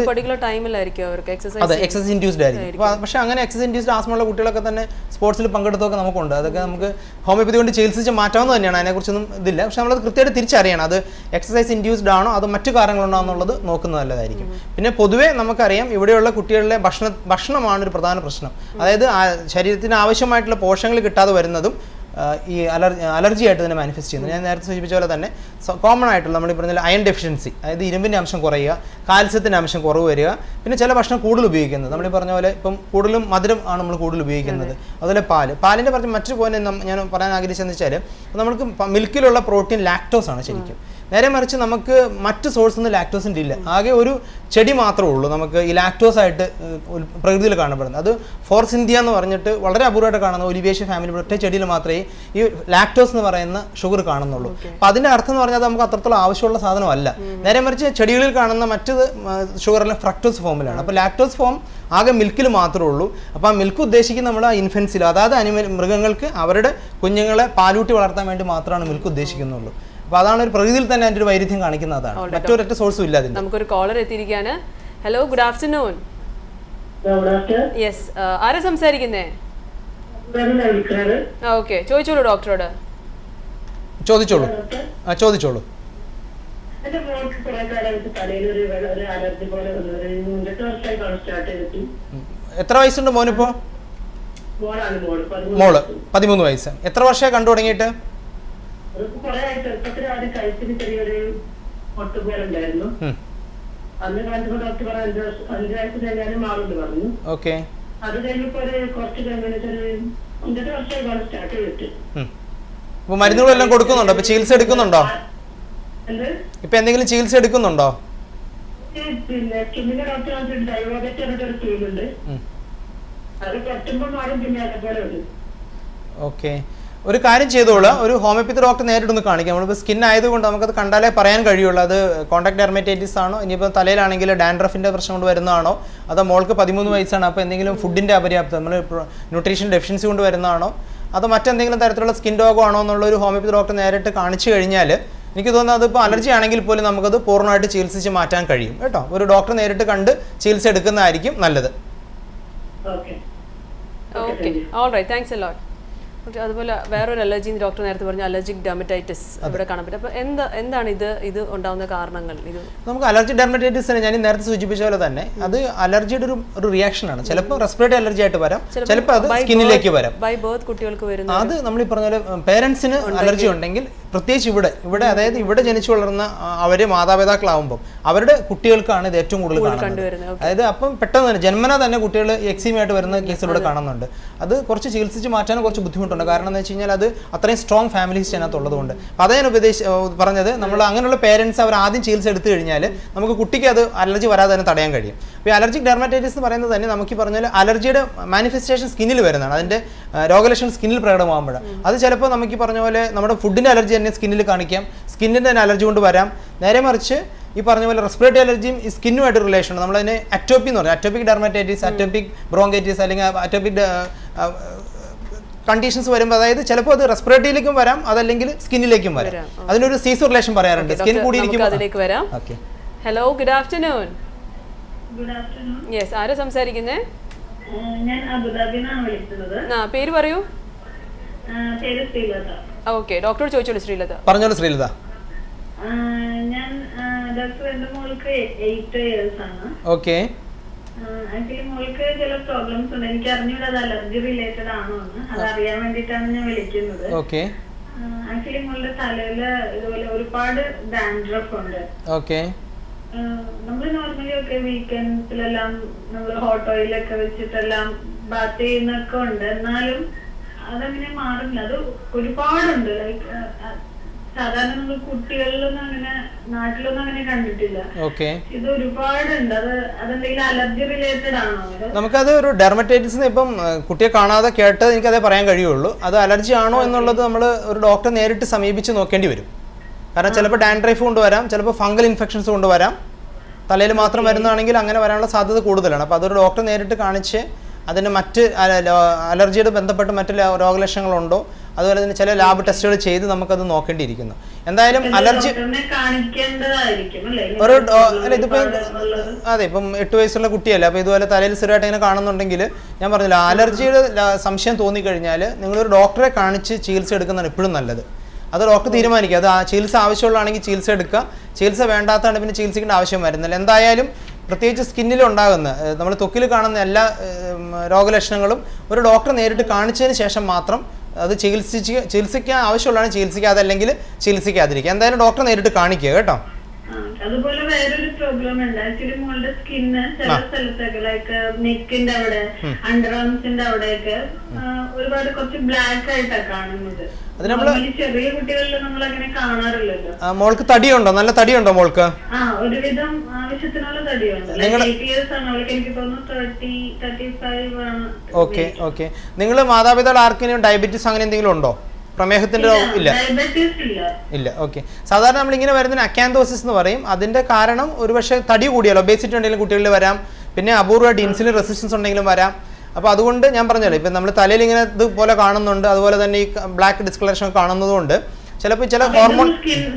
അതെ എക്സസൈസ് ഇൻഡ്യൂസ്ഡ് ആയിരിക്കും. അപ്പോൾ പക്ഷേ അങ്ങനെ എക്സസൈസ് ഇൻഡ്യൂസ്ഡ് ആസ്മയുള്ള കുട്ടികളൊക്കെ തന്നെ സ്പോർട്സിൽ പങ്കെടുത്തൊക്കെ നമുക്കുണ്ട്. അതൊക്കെ നമുക്ക് ഹോമിയോപ്പതി കൊണ്ട് ചികിത്സിച്ച് മാറ്റാവുന്നത് തന്നെയാണ്, അതിനെക്കുറിച്ചൊന്നും ഇതില്ല. പക്ഷേ നമ്മളത് കൃത്യമായിട്ട് തിരിച്ചറിയണം, അത് എക്സസൈസ് ഇൻഡ്യൂസ്ഡ് ആണോ അത് മറ്റു കാരണങ്ങളുണ്ടോ എന്നുള്ളത് നോക്കുന്നത് നല്ലതായിരിക്കും. പിന്നെ പൊതുവേ നമുക്കറിയാം ഇവിടെയുള്ള കുട്ടികളിലെ ഭക്ഷണ ഭക്ഷണമാണ് ഒരു പ്രധാന പ്രശ്നം. അതായത് ശരീരത്തിന് ആവശ്യമായിട്ടുള്ള പോഷകങ്ങൾ കിട്ടാതെ വരുന്നതും ഈ അലർജി അലർജി ആയിട്ട് തന്നെ മാനിഫെസ്റ്റ് ചെയ്യുന്നത്. ഞാൻ നേരത്തെ സൂചിപ്പിച്ച പോലെ തന്നെ കോമൺ ആയിട്ടുള്ള നമ്മൾ ഈ പറഞ്ഞാൽ അയൺ ഡെഫിഷ്യൻസി, അതായത് ഇരുമ്പിൻ്റെ അംശം കുറയുക, കാൽസ്യത്തിൻ്റെ അംശം കുറവ് വരിക, പിന്നെ ചില ഭക്ഷണം കൂടുതൽ ഉപയോഗിക്കുന്നത്, നമ്മൾ ഈ പറഞ്ഞ പോലെ ഇപ്പം കൂടുതലും മധുരം ആണ് നമ്മൾ കൂടുതൽ ഉപയോഗിക്കുന്നത്. അതുപോലെ പാല് പാലിൻ്റെ പറഞ്ഞ മറ്റൊരു പോയിന്റ് ഞാൻ പറയാൻ ആഗ്രഹിച്ചതെന്ന് വെച്ചാൽ നമുക്ക് മിൽക്കിലുള്ള പ്രോട്ടീൻ ലാക്ടോസ് ആണ് ശരിക്കും. നേരെ മറിച്ച് നമുക്ക് മറ്റ് സോഴ്സിൽ നിന്ന് ലാക്ടോസിൻ്റെ ഇല്ല. ആകെ ഒരു ചെടി മാത്രമേ ഉള്ളൂ നമുക്ക് ഈ ലാക്ടോസ് ആയിട്ട് പ്രകൃതിയിൽ കാണപ്പെടുന്നത്. അത് ഫോർസിന്ത്യ എന്ന് പറഞ്ഞിട്ട് വളരെ അപൂർവമായിട്ട് കാണുന്ന ഒലിവേഷ്യ ഫാമിലി ഒറ്റ ചെടിയിൽ മാത്രമേ ഈ ലാക്ടോസ് എന്ന് പറയുന്ന ഷുഗർ കാണുന്നുള്ളൂ. അപ്പോൾ അതിൻ്റെ അർത്ഥം എന്ന് പറഞ്ഞാൽ നമുക്ക് അത്രത്തോളം ആവശ്യമുള്ള സാധനമല്ല. നേരെ മറിച്ച് ചെടികളിൽ കാണുന്ന മറ്റ് ഷുഗറെല്ലാം ഫ്രക്ടോസ് ഫോമിലാണ്. അപ്പോൾ ലാക്ടോസ് ഫോം ആകെ മിൽക്കിൽ മാത്രമേ ഉള്ളൂ. അപ്പോൾ ആ മിൽക്ക് ഉദ്ദേശിക്കുന്ന നമ്മൾ ആ ഇൻഫൻസിൽ, അതായത് അനിമൽ മൃഗങ്ങൾക്ക് അവരുടെ കുഞ്ഞുങ്ങളെ പാലൂട്ടി വളർത്താൻ വേണ്ടി മാത്രമാണ് മിൽക്ക് ഉദ്ദേശിക്കുന്നുള്ളൂ. അപ്പോൾ അതാണ് ഒരു പ്രകൃതിയിൽ തന്നെ അതിൻ്റെ ഒരു വൈരുദ്ധ്യം കാണിക്കുന്നതാണ്, മറ്റൊരൊറ്റ സോഴ്സും ഇല്ല അതിന്. നമുക്കൊരു കോളർ എത്തിയിരിക്കുകയാണ്. Hello, good afternoon. യെസ്, ആരാ സംസാരിക്കുന്നേ? ഓക്കെ, ചോദിച്ചോളൂ ഡോക്ടറോട്. ചോദിച്ചോളൂ ആ ചോദിച്ചോളൂ എത്ര വയസ്സുണ്ട് മോനിപ്പോ? മോള് പതിമൂന്ന് വയസ്സ്. എത്ര വർഷമായി കണ്ടു തുടങ്ങിയിട്ട്? ഓക്കെ, അപ്പൊ മരുന്നുകളെല്ലാം കൊടുക്കുന്നുണ്ടോ? ഇപ്പൊ ചികിത്സ എടുക്കുന്നുണ്ടോ? ഇപ്പൊ എന്തെങ്കിലും ചികിത്സ എടുക്കുന്നുണ്ടോ? ഓക്കെ, ഒരു കാര്യം ചെയ്തോളൂ, ഒരു ഹോമിയോപ്പതി ഡോക്ടർ നേരിട്ടൊന്ന് കാണിക്കാം. നമ്മളിപ്പോൾ സ്കിൻ ആയതുകൊണ്ട് നമുക്കത് കണ്ടാലേ പറയാൻ കഴിയുള്ളൂ അത് കോൺടാക്ട് ഡെർമറ്റൈറ്റിസ് ആണോ, ഇനിയിപ്പോൾ തലയിലാണെങ്കിൽ ഡാൻഡ്രഫിൻ്റെ പ്രശ്നം കൊണ്ട് വരുന്നതാണോ, അതോ മോൾക്ക് പതിമൂന്ന് വയസ്സാണ് അപ്പോൾ എന്തെങ്കിലും ഫുഡിൻ്റെ അപര്യാപ്തം, നമ്മൾ ന്യൂട്രീഷൻ ഡെഫിഷ്യൻസി കൊണ്ട് വരുന്നതാണോ, അതോ മറ്റെന്തെങ്കിലും തരത്തിലുള്ള സ്കിൻ രോഗം ആണോ എന്നുള്ള ഒരു ഹോമിയോപ്പതി ഡോക്ടർ നേരിട്ട് കാണിച്ചു കഴിഞ്ഞാൽ എനിക്ക് തോന്നുന്നത് അതിപ്പോൾ അലർജി ആണെങ്കിൽ പോലും നമുക്കത് പൂർണ്ണമായിട്ട് ചികിത്സിച്ച് മാറ്റാൻ കഴിയും കേട്ടോ. ഒരു ഡോക്ടർ നേരിട്ട് കണ്ട് ചികിത്സ എടുക്കുന്നതായിരിക്കും നല്ലത്. Okay, all right, thanks a lot. Okay, അതുപോലെ വേറൊരു അലർജി ഡോക്ടർ നേരത്തെ പറഞ്ഞു, അലർജിക് ഡെർമറ്റൈറ്റിസ് ഇവിടെ കാണാൻ പറ്റും. അപ്പോൾ എന്താ എന്താണ് ഇത് ഇത് ഉണ്ടാകുന്ന കാരണങ്ങൾ? ഇത് നമുക്ക് അലർജി ഡെർമറ്റൈറ്റിസ് ഞാൻ നേരത്തെ സൂചിപ്പിച്ച പോലെ തന്നെ അത് അലർജിയുടെ ഒരു ഒരു റിയാക്ഷൻ ആണ്. ചിലപ്പോൾ റെസ്പിറേറ്ററി അലർജി ആയിട്ട് വരാം, ചിലപ്പോൾ അത് സ്കിന്നിലേക്ക് വരാം. ബൈ ബർത്ത് കുട്ടികൾക്ക് വരുന്ന അത് നമ്മൾ ഈ പറഞ്ഞ പോലെ പേരൻസിന് അലർജി ഉണ്ടെങ്കിൽ, പ്രത്യേകിച്ച് ഇവിടെ ഇവിടെ അതായത് ഇവിടെ ജനിച്ചു വളർന്ന അവർ മാതാപിതാക്കളാവുമ്പോൾ അവരുടെ കുട്ടികൾക്കാണ് ഇത് ഏറ്റവും കൂടുതൽ കാണുന്നത്. അതായത് അപ്പം പെട്ടെന്ന് തന്നെ ജന്മന തന്നെ കുട്ടികൾ എക്സീമയായിട്ട് വരുന്ന കേസിലൂടെ കാണുന്നുണ്ട്. അത് കുറച്ച് ചികിത്സിച്ച് മാറ്റാനും കുറച്ച് ബുദ്ധിമുട്ടുണ്ട്. കാരണം എന്ന് വെച്ച് കഴിഞ്ഞാൽ അത് അത്രയും സ്ട്രോങ് ഫാമിലി ഹിസ്റ്ററി അതിനകത്തുള്ളതുകൊണ്ട്. അപ്പോൾ അതേ ഞാൻ ഉപദേശ പറഞ്ഞത്, നമ്മൾ അങ്ങനെയുള്ള പേരൻസ് അവർ ആദ്യം ചികിത്സ എടുത്തു കഴിഞ്ഞാൽ നമുക്ക് കുട്ടിക്ക് അത് അലർജി വരാതെ തന്നെ തടയാൻ കഴിയും. അപ്പോൾ ഈ അലർജിക് ഡെർമറ്റൈറ്റിസ് എന്ന് പറയുന്നത് തന്നെ നമുക്ക് ഈ പറഞ്ഞാൽ അലർജിയുടെ മാനിഫെസ്റ്റേഷൻ സ്കിന്നിൽ വരുന്നതാണ്. അതിൻ്റെ രോഗലക്ഷണം സ്കിന്നിൽ പ്രകടമാകുമ്പോഴാണ്. അത് ചിലപ്പോൾ നമുക്ക് ഈ പറഞ്ഞ പോലെ നമ്മുടെ ഫുഡിൻ്റെ അലർജി തന്നെ സ്കിന്നിൽ കാണിക്കാം, സ്കിന്നിൻ്റെ തന്നെ അലർജി കൊണ്ട് വരാം. നേരെ മറിച്ച് ഈ പറഞ്ഞ പോലെ റെസ്പിറേറ്ററി അലർജിയും ഈ സ്കിന്നുമായിട്ട് റിലേഷൻ ഉണ്ട്. നമ്മളതിനെ അറ്റോപ്പി എന്ന് പറയും, അറ്റോപ്പിക് ഡെർമറ്റൈറ്റിസ്, അറ്റോപ്പിക് ബ്രോങ്കൈറ്റിസ് അല്ലെങ്കിൽ അറ്റോപ്പിക് കണ്ടീഷൻസ് വരുമ്പോൾ അതായത് ചിലപ്പോൾ അത് റെസ്പിറേറ്ററിയിലേക്കും വരാം അതല്ലെങ്കിൽ സ്കിന്നിലേക്കും വരാം. അതിനൊരു സീസർ റിലേഷൻ പറയാറുണ്ട്. സ്കിൻ കൂടി അതിലേക്ക് വരാം. Hello, good afternoon. Good afternoon. Yes, ആരാ സംസാരിക്കുന്നേ? ഞാൻ അബുദാബിന്നാണ് വിളിക്കുന്നത്. ആ, പേര് പറയൂ. പേര് ശ്രീലത. ഓക്കെ, ഡോക്ടറോട് ചോദിച്ചോളൂ. ശ്രീലത പറഞ്ഞോളൂ. ശ്രീലത, ഞാൻ ഡോക്ടർ, എന്റെ മോൾക്ക് എയ്റ്റ് ഇയേഴ്സ് ആണ്. ഓക്കെ. ആക്ച്വലി മോൾക്ക് ചില പ്രോബ്ലംസ് ഉണ്ട്. എനിക്ക് അറിഞ്ഞൂടെ അത് അലർജി റിലേറ്റഡ് ആണോ എന്ന്. അത് അറിയാൻ വേണ്ടിയിട്ടാണ് ഞാൻ വിളിക്കുന്നത്. ഓക്കെ. ആക്ച്വലി മോളുടെ തലയില് ഇതുപോലെ ഒരുപാട് ഡാൻഡ്രഫ് ഉണ്ട്. ഓക്കെ. നമ്മള് നോർമലി ഒക്കെ വീക്കെൻഡ്സിലെല്ലാം നമ്മള് ഹോട്ട് ഓയിലൊക്കെ വെച്ചിട്ടെല്ലാം ബാത്ത് ചെയ്യുന്നൊക്കെ ഉണ്ട്. എന്നാലും അതങ്ങനെ മാറില്ല. അത് ഒരുപാടുണ്ട്. ലൈക്ക് സാധാരണ നമ്മൾ കുട്ടികളിലൊന്നും അങ്ങനെ നാട്ടിലൊന്നും അങ്ങനെ കണ്ടിട്ടില്ല. ഇത് ഒരുപാടുണ്ട്. അത് അതെന്തെങ്കിലും അലർജി റിലേറ്റഡ് ആണോ? നമുക്കത് ഒരു ഡെർമറ്റൈറ്റിസ് ഇപ്പം കുട്ടിയെ കാണാതെ കേട്ട് എനിക്കതേ പറയാൻ കഴിയുള്ളൂ. അത് അലർജി ആണോ എന്നുള്ളത് നമ്മൾ ഒരു ഡോക്ടറെ നേരിട്ട് സമീപിച്ച് നോക്കേണ്ടി വരും. കാരണം ചിലപ്പോൾ ഡാൻഡ്രൈഫ് കൊണ്ടുവരാം, ചിലപ്പോൾ ഫംഗൽ ഇൻഫെക്ഷൻസ് കൊണ്ടുവരാം. തലയിൽ മാത്രം വരുന്നതാണെങ്കിൽ അങ്ങനെ വരാനുള്ള സാധ്യത കൂടുതലാണ്. അപ്പോൾ അതൊരു ഡോക്ടറെ നേരിട്ട് കാണിച്ച് അതിന് മറ്റ് അലർജിയോട് ബന്ധപ്പെട്ട് മറ്റ് രോഗലക്ഷണങ്ങളുണ്ടോ അതുപോലെ തന്നെ ചില ലാബ് ടെസ്റ്റുകൾ ചെയ്ത് നമുക്കത് നോക്കേണ്ടിയിരിക്കുന്നു. എന്തായാലും അലർജി ഒരു അല്ല ഇതിപ്പോൾ അതെ ഇപ്പം എട്ട് വയസ്സുള്ള കുട്ടിയല്ല. അപ്പോൾ ഇതുപോലെ തലയിൽ സ്ഥിരമായിട്ട് ഇങ്ങനെ കാണുന്നുണ്ടെങ്കിൽ ഞാൻ പറഞ്ഞില്ല, അലർജിയുടെ സംശയം തോന്നിക്കഴിഞ്ഞാൽ നിങ്ങളൊരു ഡോക്ടറെ കാണിച്ച് ചികിത്സ എടുക്കുന്നതാണ് എപ്പോഴും നല്ലത്. അത് ഡോക്ടർ തീരുമാനിക്കുക. അത് ആ ചികിത്സ ആവശ്യമുള്ളതാണെങ്കിൽ ചികിത്സ എടുക്കുക, ചികിത്സ വേണ്ടാത്തതാണ് പിന്നെ ചികിത്സിക്കേണ്ട ആവശ്യം വരുന്നില്ല. എന്തായാലും പ്രത്യേകിച്ച് സ്കിന്നിൽ ഉണ്ടാകുന്ന നമ്മൾ ത്വക്കിൽ കാണുന്ന എല്ലാ രോഗലക്ഷണങ്ങളും ഒരു ഡോക്ടറെ നേരിട്ട് കാണിച്ചതിന് ശേഷം മാത്രം അത് ചികിത്സിച്ച് ചികിത്സിക്കാൻ ആവശ്യമുള്ളതാണ് ചികിത്സിക്കുക, അതല്ലെങ്കിൽ ചികിത്സിക്കാതിരിക്കുക. എന്തായാലും ഡോക്ടറെ നേരിട്ട് കാണിക്കുക കേട്ടോ. അതുപോലെ വേറൊരു പ്രോബ്ലം ഉണ്ട്. ആക്ച്വലി മോളുടെ സ്കിന്ന് ചില സ്ഥലത്തൊക്കെ ലൈക്ക് നെക്കിന്റെ അവിടെ, അണ്ടർ ആംസിന്റെ അവിടെയൊക്കെ ഒരുപാട് കുറച്ച് ബ്ലാക്ക് ആയിട്ടാണ് കാണുന്നത്. ചെറിയ കുട്ടികളിൽ നമ്മൾ അങ്ങനെ കാണാറില്ലല്ലോ. മോൾക്ക് തടിയുണ്ടോ? നല്ല തടിയുണ്ടോ മോൾക്ക്? ആ, ഒരുവിധം ആവശ്യത്തിനുള്ള തടിയുണ്ട്. എനിക്ക് തോന്നുന്നു തേർട്ടി തേർട്ടി ഫൈവ് ആണ്. Okay okay. നിങ്ങൾ മാതാപിതാക്കൾ ആർക്കെങ്കിലും ഡയബറ്റീസ് അങ്ങനെ എന്തെങ്കിലും ഉണ്ടോ? പ്രമേഹത്തിന്റെ ഇല്ല ഇല്ല ഓക്കെ. സാധാരണ നമ്മളിങ്ങനെ വരുന്നതിന് അക്കാന്തോസിസ് എന്ന് പറയും. അതിന്റെ കാരണം ഒരുപക്ഷെ തടി കൂടിയാലോ ഒബേസിറ്റി ഉണ്ടെങ്കിലും കുട്ടികളിൽ വരാം. പിന്നെ അപൂർവമായിട്ട് ഇൻസുലിൻ റെസിസ്റ്റൻസ് ഉണ്ടെങ്കിലും വരാം. അപ്പോൾ അതുകൊണ്ട് ഞാൻ പറഞ്ഞല്ലോ, ഇപ്പം നമ്മൾ തലയിൽ ഇങ്ങനെ ഇതുപോലെ കാണുന്നുണ്ട്, അതുപോലെ തന്നെ ഈ ബ്ലാക്ക് ഡിസ്കളറേഷൻ കാണുന്നതുകൊണ്ട് ചിലപ്പോൾ ചില ഹോർമോൺ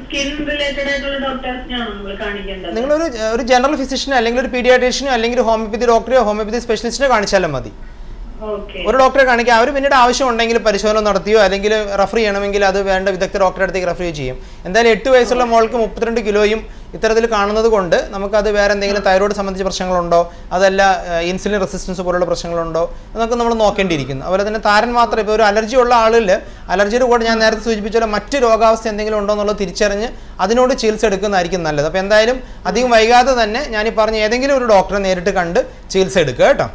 നിങ്ങളൊരു ഒരു ജനറൽ ഫിസിഷ്യനോ അല്ലെങ്കിൽ ഒരു പീഡിയാട്രീഷ്യനോ അല്ലെങ്കിൽ ഹോമിയോപ്പതി ഡോക്ടറെയോ ഹോമിയോപ്പതി സ്പെഷ്യലിസ്റ്റിനോ കാണിച്ചാലും മതി. ഒരു ഡോക്ടറെ കാണിക്കുക. അവർ പിന്നീട് ആവശ്യമുണ്ടെങ്കിൽ പരിശോധന നടത്തിയോ അല്ലെങ്കിൽ റെഫർ ചെയ്യണമെങ്കിൽ അത് വേണ്ട വിദഗ്ധ ഡോക്ടറെ അടുത്തേക്ക് റെഫർ ചെയ്യും. എന്തായാലും എട്ട് വയസ്സുള്ള മോൾക്ക് മുപ്പത്തിരണ്ട് കിലോയും ഇത്തരത്തിൽ കാണുന്നത് കൊണ്ട് നമുക്കത് വേറെ എന്തെങ്കിലും തൈറോയ്ഡ് സംബന്ധിച്ച പ്രശ്നങ്ങളുണ്ടോ, അതല്ല ഇൻസുലിൻ റെസിസ്റ്റൻസ് പോലുള്ള പ്രശ്നങ്ങളുണ്ടോ എന്നൊക്കെ നമ്മൾ നോക്കേണ്ടിയിരിക്കുന്നു. അതുപോലെ തന്നെ താരൻ മാത്രം ഇപ്പോൾ ഒരു അലർജി ഉള്ള ആളിൽ അലർജിയുടെ കൂടെ ഞാൻ നേരത്തെ സൂചിപ്പിച്ച മറ്റ് രോഗാവസ്ഥ എന്തെങ്കിലും ഉണ്ടോ എന്നുള്ളത് തിരിച്ചറിഞ്ഞ് അതിനോട് ചികിത്സ എടുക്കുന്നതായിരിക്കും നല്ലത്. അപ്പോൾ എന്തായാലും അധികം വൈകാതെ തന്നെ ഞാൻ ഈ പറഞ്ഞ ഏതെങ്കിലും ഒരു ഡോക്ടറെ നേരിട്ട് കണ്ട് ചികിത്സ എടുക്കുക കേട്ടോ.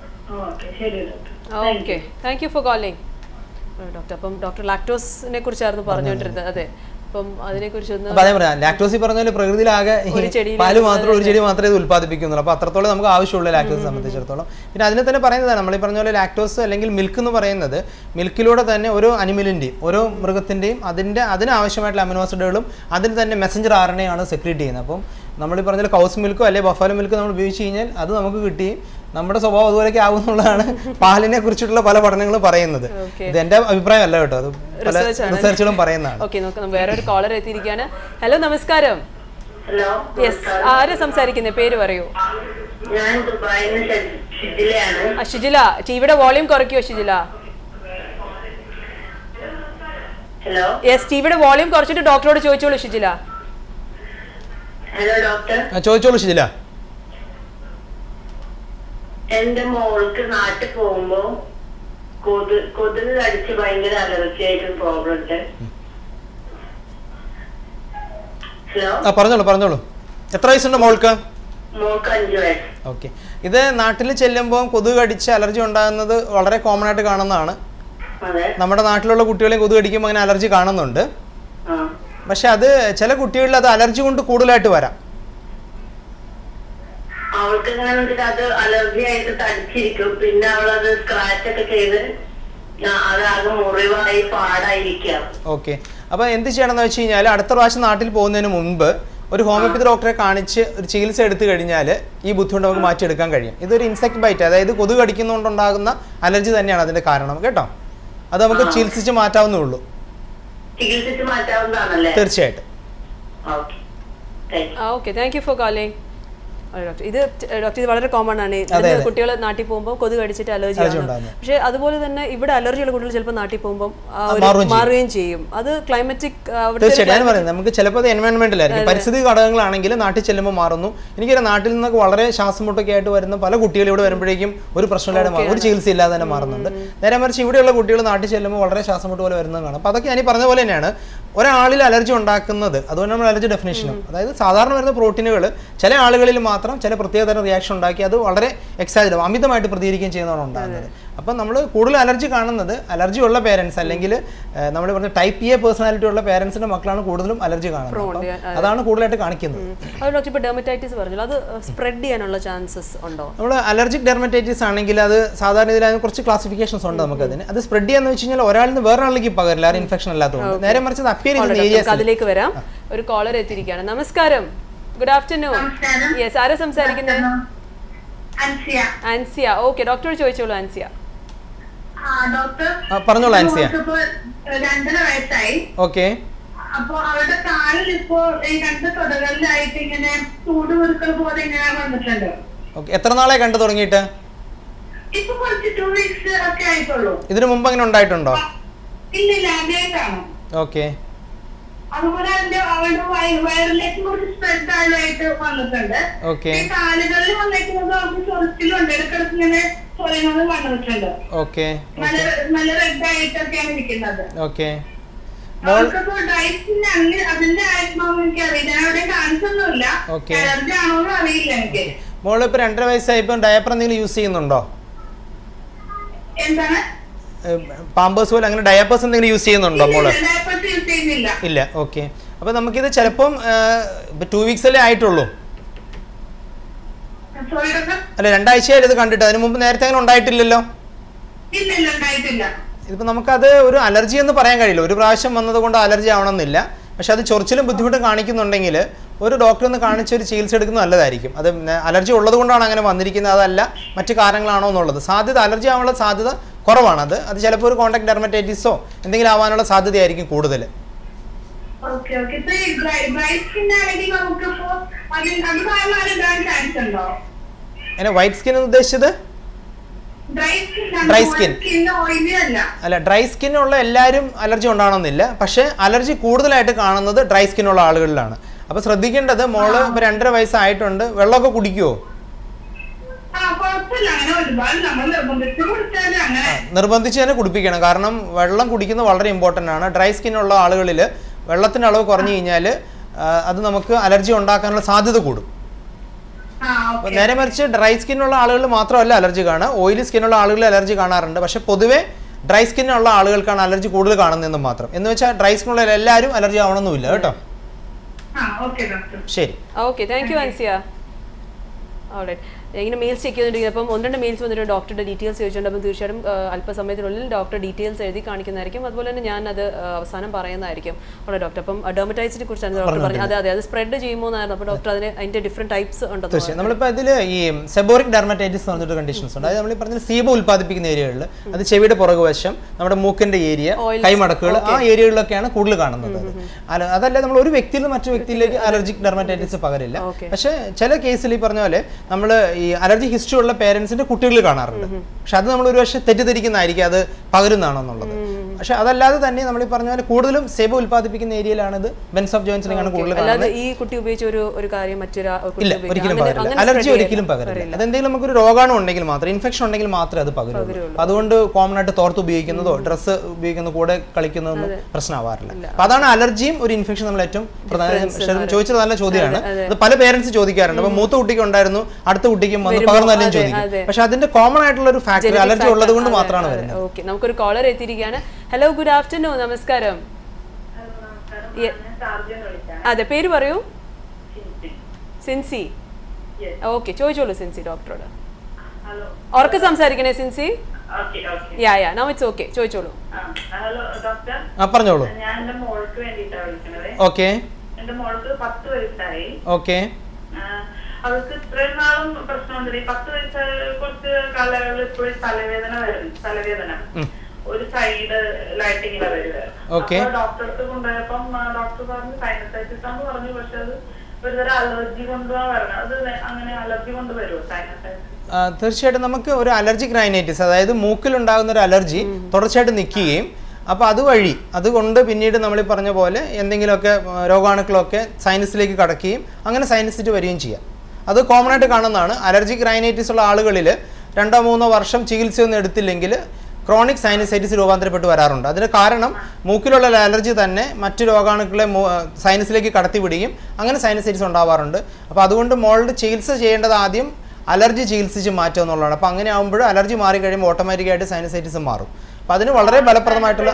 Okay, thank you for calling doctor. അപ്പം ഡോക്ടർ ലാക്ടോസിനെ കുറിച്ചായിരുന്നു പറഞ്ഞുകൊണ്ടിരുന്നത്. അതെ, അപ്പം അതിനെക്കുറിച്ചൊന്ന് അതേ പറയാം. ലാക്ടോസ് പറഞ്ഞാൽ പ്രകൃതിയിലാകെ പാല് മാത്രം ഒരു ചെടി മാത്രമേ ഇത് ഉൽപ്പാദിപ്പിക്കുന്നുള്ളൂ. അപ്പോൾ അത്രത്തോളം നമുക്ക് ആവശ്യമുള്ള ലാക്ടോസ് സംബന്ധിച്ചിടത്തോളം. പിന്നെ അതിനെ തന്നെ പറയുന്നതാണ് നമ്മൾ ഈ പറഞ്ഞ പോലെ ലാക്ടോസ് അല്ലെങ്കിൽ മിൽക്ക് എന്ന് പറയുന്നത് മിൽക്കിലൂടെ തന്നെ ഓരോ അനിമലിൻ്റെയും ഓരോ മൃഗത്തിൻ്റെയും അതിൻ്റെ അതിനാവശ്യമായിട്ടുള്ള അമിനോ ആസിഡുകളും അതിന് തന്നെ മെസ്സഞ്ചർ ആർ എൻ എ ആണ് സെക്രീറ്റ് ചെയ്യുന്നത്. അപ്പം നമ്മൾ ഈ പറഞ്ഞാൽ കൗസ് മിൽക്കോ അല്ലെങ്കിൽ ബഫാലോ മിൽക്കോ നമ്മൾ ഉപയോഗിച്ച് കഴിഞ്ഞാൽ അത് നമുക്ക് കിട്ടി നമ്മുടെ സ്വഭാവം അതുപോലെയൊക്കെ ആവുന്നുള്ളതാണ് പാലിനെ കുറിച്ചിട്ടുള്ള പല പഠനങ്ങളും പറയുന്നത്. ഇത് എന്റെ അഭിപ്രായമല്ല കേട്ടോ, അത് പല റിസർച്ചുകളും പറയുന്നതാണ്. ഓക്കെ, നോക്കാം. വേറൊരു കോളർ എത്തിയിരിക്കുകയാണ്. ഹലോ, നമസ്കാരം. ഹലോ, യെസ്, ആരാ സംസാരിക്കുന്നത്? പേര് പറയൂ. ഞാൻ ദുബായിൽ നിന്ന് ഷിജിലയാണ്. ഷിജില, ടിവിയുടെ വോളിയം കുറയ്ക്കുമോ ഷിജില? ഹലോ, യെസ്, ടിവിയുടെ വോളിയം കുറച്ചിട്ട് ഡോക്ടറോട് ചോദിച്ചോളൂ ഷിജില. Hello doctor. ചോദിച്ചോളൂ ഷിജില. എന്റെ മോൾക്ക് നാട്ടിൽ പോകുമ്പോ കൊതു കൊതുക് കടിച്ച് ഭയങ്കര അലർജി ആയിട്ട് പ്രോബ്ലം ഉണ്ട്. ഹലോ, പറഞ്ഞോളൂ പറഞ്ഞോളൂ. എത്ര വയസ്സുണ്ട് മോൾക്ക്? മോൾക്ക് അഞ്ചു വയസ്സ്. ഓക്കെ. ഇത് നാട്ടിൽ ചെല്ലുമ്പോൾ കൊതുക് കടിച്ച് അലർജി ഉണ്ടാകുന്നത് വളരെ കോമൺ ആയിട്ട് കാണുന്നതാണ്. നമ്മുടെ നാട്ടിലുള്ള കുട്ടികളെയും കൊതുക് കടിക്കുമ്പോൾ അങ്ങനെ അലർജി കാണുന്നുണ്ട്. പക്ഷെ അത് ചില കുട്ടികളിൽ അത് അലർജി കൊണ്ട് കൂടുതലായിട്ട് വരാം. അവൾക്ക് അത് അലർജി ആയിട്ട് തടിച്ചിരിക്കും. പിന്നെ അവളത് സ്ക്രാച്ച് ഒക്കെ ചെയ്ത് അതാകെ മുറിവായി പാടായിരിക്കാം. ഓക്കെ. അപ്പൊ എന്ത് ചെയ്യണമെന്ന് വെച്ച് കഴിഞ്ഞാൽ അടുത്ത പ്രാവശ്യം നാട്ടിൽ പോകുന്നതിന് മുൻപ് ഒരു ഹോമിയോപ്പതി ഡോക്ടറെ കാണിച്ച് ഒരു ചികിത്സ എടുത്തു കഴിഞ്ഞാൽ ഈ ബുദ്ധിമുട്ട് നമുക്ക് മാറ്റിയെടുക്കാൻ കഴിയും. ഇതൊരു ഇൻസെക്ട് ബൈറ്റ്, അതായത് കൊതുക് കടിക്കുന്നതുകൊണ്ടുണ്ടാകുന്ന അലർജി തന്നെയാണ് അതിന്റെ കാരണം കേട്ടോ. അത് നമുക്ക് ചികിത്സിച്ച് മാറ്റാവുന്നേ ഉള്ളൂ. ചികിത്സിച്ച് മാറ്റാവുന്നതാണല്ലേ? തീർച്ചയായിട്ടും. Okay, thank you for calling. Doctor ഇത് ഡോക്ടർ ഇത് വളരെ കോമൺ ആണ്. കുട്ടികൾ നാട്ടിൽ പോകുമ്പോൾ കൊതുക് കടിച്ചിട്ട് അലർജി ആണ്. പക്ഷെ അതുപോലെ തന്നെ ഇവിടെ അലർജിയുള്ള കുട്ടികൾ ചിലപ്പോൾ നാട്ടിൽ പോകുമ്പോൾ മാറുകയും ചെയ്യും. അത് ക്ലൈമറ്റിക് തീർച്ചയായിട്ടും പറയുന്നത് നമുക്ക് ചിലപ്പോൾ അത് എൻവയോൺമെന്റിലായിരിക്കും, പരിസ്ഥിതി ഘടകങ്ങളാണെങ്കിൽ നാട്ടിൽ ചെല്ലുമ്പോൾ മാറുന്നു. എനിക്കറിയാം നാട്ടിൽ നിന്നൊക്കെ വളരെ ശ്വാസമുട്ടൊക്കെ ആയിട്ട് വരുന്ന പല കുട്ടികൾ ഇവിടെ വരുമ്പോഴേക്കും ഒരു പ്രശ്നമില്ലാതെ മാറും, ഒരു ചികിത്സ ഇല്ലാതെ തന്നെ മാറുന്നുണ്ട്. നേരെ മറിച്ച് ഇവിടെയുള്ള കുട്ടികൾ നാട്ടിൽ ചെല്ലുമ്പോൾ വളരെ ശ്വാസമുട്ട് പോലെ വരുന്നത് കാണാം. അപ്പോൾ അതൊക്കെ ഞാൻ പറഞ്ഞ പോലെ തന്നെയാണ് ഒരാളിൽ അലർജി ഉണ്ടാക്കുന്നത്. അതുകൊണ്ട് നമ്മൾ അലർജി ഡെഫിനേഷനും, അതായത് സാധാരണ വരുന്ന പ്രോട്ടീനുകൾ ചില ആളുകളിൽ മാത്രം ചില പ്രത്യേകതരം റിയാക്ഷൻ ഉണ്ടാക്കി അത് വളരെ എക്സാജറേറ്റ് അമിതമായിട്ട് പ്രതികരിക്കുകയും ചെയ്യുന്നതാണ് ഉണ്ടാകുന്നത്. അപ്പം നമ്മൾ കൂടുതൽ അലർജി കാണുന്നത് അലർജി ഉള്ള പേരൻസ് അല്ലെങ്കിൽ നമ്മൾ പറഞ്ഞ ടൈപ്പ് എ പേഴ്സണാലിറ്റി ഉള്ള പേരൻസിന്റെ മക്കളാണ് കൂടുതലും അലർജി കാണുന്നത്. അതാണ് കൂടുതലായിട്ട് കാണിക്കുന്നത്. ഡെർമറ്റൈറ്റിസ് പറഞ്ഞു, അത് സ്പ്രെഡ് ചെയ്യാനുള്ള ചാൻസസ് ഉണ്ടോ? നമ്മൾ അലർജിക് ഡെർമറ്റൈറ്റിസ് ആണെങ്കിൽ അത് സാധാരണ ഇതിൽ കുറച്ച് ക്ലാസിഫിക്കേഷൻസ് ഉണ്ട് നമുക്ക് അതിന്. അത് സ്പ്രെഡ് ചെയ്യാന്ന് വെച്ച് കഴിഞ്ഞാൽ ഒരാളിൽ നിന്ന് വേറൊരാളിലേക്ക് പകരില്ല, ആ ഇൻഫെക്ഷൻ അല്ലാത്തതുകൊണ്ട്. നേരെ മറിച്ച് അത് അപ്പിയർ ചെയ്യുന്ന ഏരിയാസ്. അതിലേക്ക് വരാം. ഒരു കോളർ എത്തിയിരിക്കുകയാണ്. നമസ്കാരം. Good afternoon. യെസ്, ആരാ സംസാരിക്കുന്നത്? അൻസിയ. ഓക്കെ, ഡോക്ടറോട് ചോദിച്ചോളൂ അൻസിയ. പറഞ്ഞോളൂ അൻസിയ. രണ്ടര വയസ്സായി. ഓക്കെ. അപ്പൊ അവരുടെ കാലിൽ ഇപ്പോ രണ്ട് തൊടകളിലായിട്ട് ഇങ്ങനെ ചൂട് കുരുക്കൾ പോലെ ഇങ്ങനെ വന്നിട്ടുണ്ട്. ഓക്കെ, എത്ര നാളെ കണ്ടു തുടങ്ങിയിട്ട്? ഇപ്പൊ കുറച്ച് ടു വീക്സ് ഒക്കെ ആയിട്ടുള്ളൂ. ഇതിനു മുമ്പ് അങ്ങനെ ഉണ്ടായിട്ടുണ്ടോ? ഇല്ലില്ല, ആദ്യമായിട്ടാണ്. ഓക്കെ. അതുപോലെ അതിന്റെ അവരുടെ വയറിലേക്ക് കുറച്ച് സ്പ്രെഡ് ആയിട്ട് വന്നിട്ടുണ്ട്. കാലുകളിൽ വന്നേക്കുന്നത് അവർക്ക് ചൊറിച്ചിലുണ്ട്, ഇടക്കിടക്ക് ഇങ്ങനെ ചൊറിയുന്നത് വന്നിട്ടുണ്ട്. നല്ല നല്ല റെഡ് ആയിട്ടൊക്കെയാണ് ഇരിക്കുന്നത്. അവർക്കിപ്പോ ഡയറ്റിന് അങ്ങനെ അതിന്റെ ആത്മാവ് എനിക്ക് അറിയില്ല, ഞാൻ അവിടെ കാണിച്ചൊന്നുമില്ല. അലർജി ആണോന്നും അറിയില്ല എനിക്ക്. മോള് ഇപ്പൊ രണ്ടര വയസ്സായപ്പോ ഡയപ്പർ എന്തെങ്കിലും യൂസ് ചെയ്യുന്നുണ്ടോ? എന്താണ്? പാമ്പേഴ്സ് പോലെ അങ്ങനെ ഡയപ്പേഴ്സ് എന്തെങ്കിലും യൂസ് ചെയ്യുന്നുണ്ടോ മോള്? ഇല്ല. ഓക്കെ. അപ്പൊ നമുക്കിത് ചിലപ്പം ടു വീക്സ് അല്ലേ ആയിട്ടുള്ളൂ, അല്ല രണ്ടാഴ്ചയായിട്ട് ഇത് കണ്ടിട്ട്. അതിന് മുമ്പ് നേരത്തെ അങ്ങനെ ഉണ്ടായിട്ടില്ലല്ലോ? ഇതിപ്പോ നമുക്കത് ഒരു അലർജി എന്ന് പറയാൻ കഴിയില്ല. ഒരു പ്രാവശ്യം വന്നത് കൊണ്ട് അലർജി ആവണമെന്നില്ല. പക്ഷെ അത് ചൊറിച്ചിലും ബുദ്ധിമുട്ടും കാണിക്കുന്നുണ്ടെങ്കിൽ ഒരു ഡോക്ടറെ ഒന്ന് കാണിച്ച് ഒരു ചികിത്സ എടുക്കുന്നത് നല്ലതായിരിക്കും. അത് അലർജി ഉള്ളത് കൊണ്ടാണ് അങ്ങനെ വന്നിരിക്കുന്നത്, അതല്ല മറ്റു കാരണങ്ങളാണോ എന്നുള്ളത്. സാധ്യത അലർജി ആവാനുള്ള സാധ്യത കുറവാണ്. അത് അത് ചിലപ്പോൾ ഒരു കോണ്ടാക്ട് ഡെർമറ്റൈറ്റിസോ എന്തെങ്കിലും ആവാനുള്ള സാധ്യതയായിരിക്കും കൂടുതൽ. വൈറ്റ് സ്കിൻ ഉദ്ദേശിച്ചത് ഡ്രൈ സ്കിൻ അല്ല. ഡ്രൈ സ്കിന്നുള്ള എല്ലാവരും അലർജി ഉണ്ടാവണമെന്നില്ല, പക്ഷെ അലർജി കൂടുതലായിട്ട് കാണുന്നത് ഡ്രൈ സ്കിന്നുള്ള ആളുകളിലാണ്. അപ്പൊ ശ്രദ്ധിക്കേണ്ടത്, മോള് ഇപ്പൊ രണ്ടര വയസ്സായിട്ടുണ്ട്, വെള്ളമൊക്കെ കുടിക്കുവോ? നിർബന്ധിച്ച് തന്നെ കുടിപ്പിക്കണം, കാരണം വെള്ളം കുടിക്കുന്നത് വളരെ ഇമ്പോർട്ടൻ്റ് ആണ്. ഡ്രൈ സ്കിന്നുള്ള ആളുകളിൽ വെള്ളത്തിന്റെ അളവ് കുറഞ്ഞു കഴിഞ്ഞാൽ അത് നമുക്ക് അലർജി ഉണ്ടാക്കാനുള്ള സാധ്യത കൂടും. നേരെ മറിച്ച് ഡ്രൈ സ്കിന്നുള്ള ആളുകൾ മാത്രമല്ല അലർജി കാണുക, ഓയിലി സ്കിന്നുള്ള ആളുകൾ അലർജി കാണാറുണ്ട്. പക്ഷെ പൊതുവെ ഡ്രൈ സ്കിന്നുള്ള ആളുകൾക്കാണ് അലർജി കൂടുതൽ കാണുന്നതെന്ന് മാത്രം. എന്ന് വെച്ചാൽ ഡ്രൈ സ്കിന്നുള്ള എല്ലാവരും അലർജി ആവണമെന്നില്ല കേട്ടോ. ശരി, okay, thank you Ansiya. Alright, ഇങ്ങനെ മെയിൽസ് ചെക്ക് ചെയ്തിട്ടുണ്ടെങ്കിൽ അപ്പം ഒന്ന് രണ്ട് മെയിൽസ് വന്നിട്ട് ഡോക്ടറുടെ ഡീറ്റെയിൽസ് ചോദിച്ചിട്ടുണ്ട്. അപ്പം തീർച്ചയായിട്ടും അല്പസമയത്തിനുള്ളിൽ ഡോക്ടർ ഡീറ്റെയിൽസ് എഴുതി കാണിക്കുന്നതായിരിക്കും. അതുപോലെ തന്നെ ഞാൻ അത് അവസാനം പറയുന്നതായിരിക്കും. ഓക്കെ ഡോക്ടർ, അപ്പം ഡെർമറ്റൈറ്റിസിനെ കുറിച്ചാണ് ഡോക്ടർ പറഞ്ഞത്. അതെ അതെ അത് സ്പ്രെഡ് ചെയ്യുമോ എന്നായിരുന്നു. അപ്പോൾ ഡോക്ടർ അതിന് അതിന്റെ ഡിഫറെന്റ് ടൈപ്സ് ഉണ്ടെന്ന്. തീർച്ചയായും നമ്മളിപ്പോൾ അതിൽ ഈ സെബോറിക് ഡെർമറ്റൈറ്റിസ് എന്ന് പറഞ്ഞിട്ട് കണ്ടീഷൻസ് ഉണ്ട്. അതായത് നമ്മൾ പറഞ്ഞ സീബ ഉൽപ്പാദിപ്പിക്കുന്ന ഏരിയകളിൽ, അത് ചെവിയുടെ പുറകുവശം, നമ്മുടെ മൂക്കിന്റെ ഏരിയ, കൈമടക്കുകൾ, ആ ഏരിയകളിലൊക്കെയാണ് കൂടുതൽ കാണുന്നത്. അതല്ല നമ്മൾ ഒരു വ്യക്തിയിൽ നിന്ന് മറ്റു വ്യക്തിയിലേക്ക് അലർജിക് ഡെർമറ്റൈറ്റിസ് പകരില്ല. പക്ഷേ ചില കേസിൽ ഈ പറഞ്ഞ പോലെ നമ്മൾ ഈ അലർജി ഹിസ്റ്ററി ഉള്ള പേരൻസിന്റെ കുട്ടികൾ കാണാറുണ്ട്. പക്ഷെ അത് നമ്മൾ ഒരു പക്ഷേ തെറ്റിദ്ധരിക്കുന്നതായിരിക്കും അത് പകരുന്നതാണോ എന്നുള്ളത്. പക്ഷെ അതല്ലാതെ തന്നെ നമ്മൾ ഈ പറഞ്ഞ പോലെ കൂടുതലും സെബ ഉൽപ്പാദിപ്പിക്കുന്ന ഏരിയയിലാണിത്. ബെൻസ് ഓഫ് ജോയിൻസിനെയാണ് കൂടുതൽ കാണുന്നത്. ഈ കുട്ടി ഉപയോഗിച്ച ഒരു ഒരു കാര്യം മറ്റൊരു ഇല്ല, ഒരിക്കലും പകരില്ല. അലർജി ഒരിക്കലും പകരില്ല. അതെന്തെങ്കിലും നമുക്കൊരു രോഗാണു ഉണ്ടെങ്കിൽ മാത്രം, ഇൻഫെക്ഷൻ ഉണ്ടെങ്കിൽ മാത്രമേ അത് പകരുള്ളൂ. അതുകൊണ്ട് കോമൺ ആയിട്ട് തോർത്ത് ഉപയോഗിക്കുന്നതോ ഡ്രസ്സ് ഉപയോഗിക്കുന്ന കൂടെ കളിക്കുന്നതൊന്നും പ്രശ്നമാവാറില്ല. അപ്പൊ അതാണ് അലർജിയും ഒരു ഇൻഫെക്ഷൻ നമ്മൾ ഏറ്റവും പ്രധാന ചോദിച്ചത്. നല്ല ചോദ്യമാണ്. അത് പല പേരൻസ് ചോദിക്കാറുണ്ട്. അപ്പൊ മൂത്ത കുട്ടിക്ക് ഉണ്ടായിരുന്നു, അടുത്ത കുട്ടിക്കും വന്ന് പകർന്നല്ലേ ചോദിക്കും. പക്ഷെ അതിന്റെ കോമൺ ആയിട്ടുള്ള ഒരു ഫാക്ടർ അലർജി ഉള്ളത് കൊണ്ട് മാത്രമാണ് വരുന്നത്. ഓക്കെ, നമുക്കൊരു കോളർ എത്തിയിരിക്കുകയാണ്. Hello, good afternoon. നമസ്കാരം. അതെ, പേര് പറയൂ. സിൻസി. ഓക്കെ, ചോദിച്ചോളൂ സിൻസി ഡോക്ടറോട്. ഉറക്കെ സംസാരിക്കണേ Sincy. Yeah yeah now it's okay, ചോദിച്ചോളൂ. പറഞ്ഞോളൂ. ഞാൻ എന്റെ മോൾക്ക് വേണ്ടിയിട്ടാണ് വിളിക്കുന്നത്. ഓക്കെ. എന്റെ മോൾക്ക് പത്ത് വയസ്സായി. ഓക്കെ. അവർക്ക് ഇത്രയും നാളും പ്രശ്നമൊന്നുമില്ല. ഈ പത്ത് വയസ്സ് കുറച്ച് കാലങ്ങളിൽ ഇപ്പോഴും തലവേദന വരും. തലവേദന ഒരു സൈഡ് ലൈറ്റിംഗ് വരുവായിരുന്നു. ഡോക്ടർക്ക് കൊണ്ടുപോയപ്പം ഡോക്ടർ പറഞ്ഞു സൈനസൈറ്റിസ് ആണെന്ന് പറഞ്ഞു. പക്ഷെ അത് ഒരുതരം അലർജി കൊണ്ടുപോകാൻ പറഞ്ഞു. അത് അങ്ങനെ അലർജി കൊണ്ട് വരുമോ സൈനസൈറ്റിസ്? തീർച്ചയായിട്ടും നമുക്ക് ഒരു അലർജിക് റൈനൈറ്റിസ്, അതായത് മൂക്കിലുണ്ടാകുന്ന ഒരു അലർജി തുടർച്ചയായിട്ട് നിൽക്കുകയും അപ്പോൾ അതുവഴി അതുകൊണ്ട് പിന്നീട് നമ്മൾ ഈ പറഞ്ഞ പോലെ എന്തെങ്കിലുമൊക്കെ രോഗാണുക്കളൊക്കെ സൈനസിലേക്ക് കടക്കുകയും അങ്ങനെ സൈനസിറ്റ് വരികയും ചെയ്യാം. അത് കോമൺ ആയിട്ട് കാണുന്നതാണ്. അലർജിക് റൈനൈറ്റിസ് ഉള്ള ആളുകളിൽ രണ്ടോ മൂന്നോ വർഷം ചികിത്സയൊന്നും എടുത്തില്ലെങ്കിൽ ക്രോണിക് സൈനസൈറ്റിസ് രൂപാന്തരപ്പെട്ട് വരാറുണ്ട്. അതിന് കാരണം മൂക്കിലുള്ള അലർജി തന്നെ മറ്റ് രോഗാണുക്കളെ സൈനസിലേക്ക് കടത്തിവിടുകയും അങ്ങനെ സൈനസൈറ്റിസ് ഉണ്ടാവാറുണ്ട്. അപ്പോൾ അതുകൊണ്ട് മോളുടെ ചികിത്സ ചെയ്യേണ്ടത് ആദ്യം അലർജി ചികിത്സിച്ച് മാറ്റുക എന്നുള്ളതാണ്. അപ്പോൾ അങ്ങനെ ആകുമ്പോൾ അലർജി മാറി കഴിയുമ്പോൾ ഓട്ടോമാറ്റിക്കായിട്ട് സൈനസൈറ്റിസ് മാറും. അപ്പോൾ അതിന് വളരെ ഫലപ്രദമായിട്ടുള്ള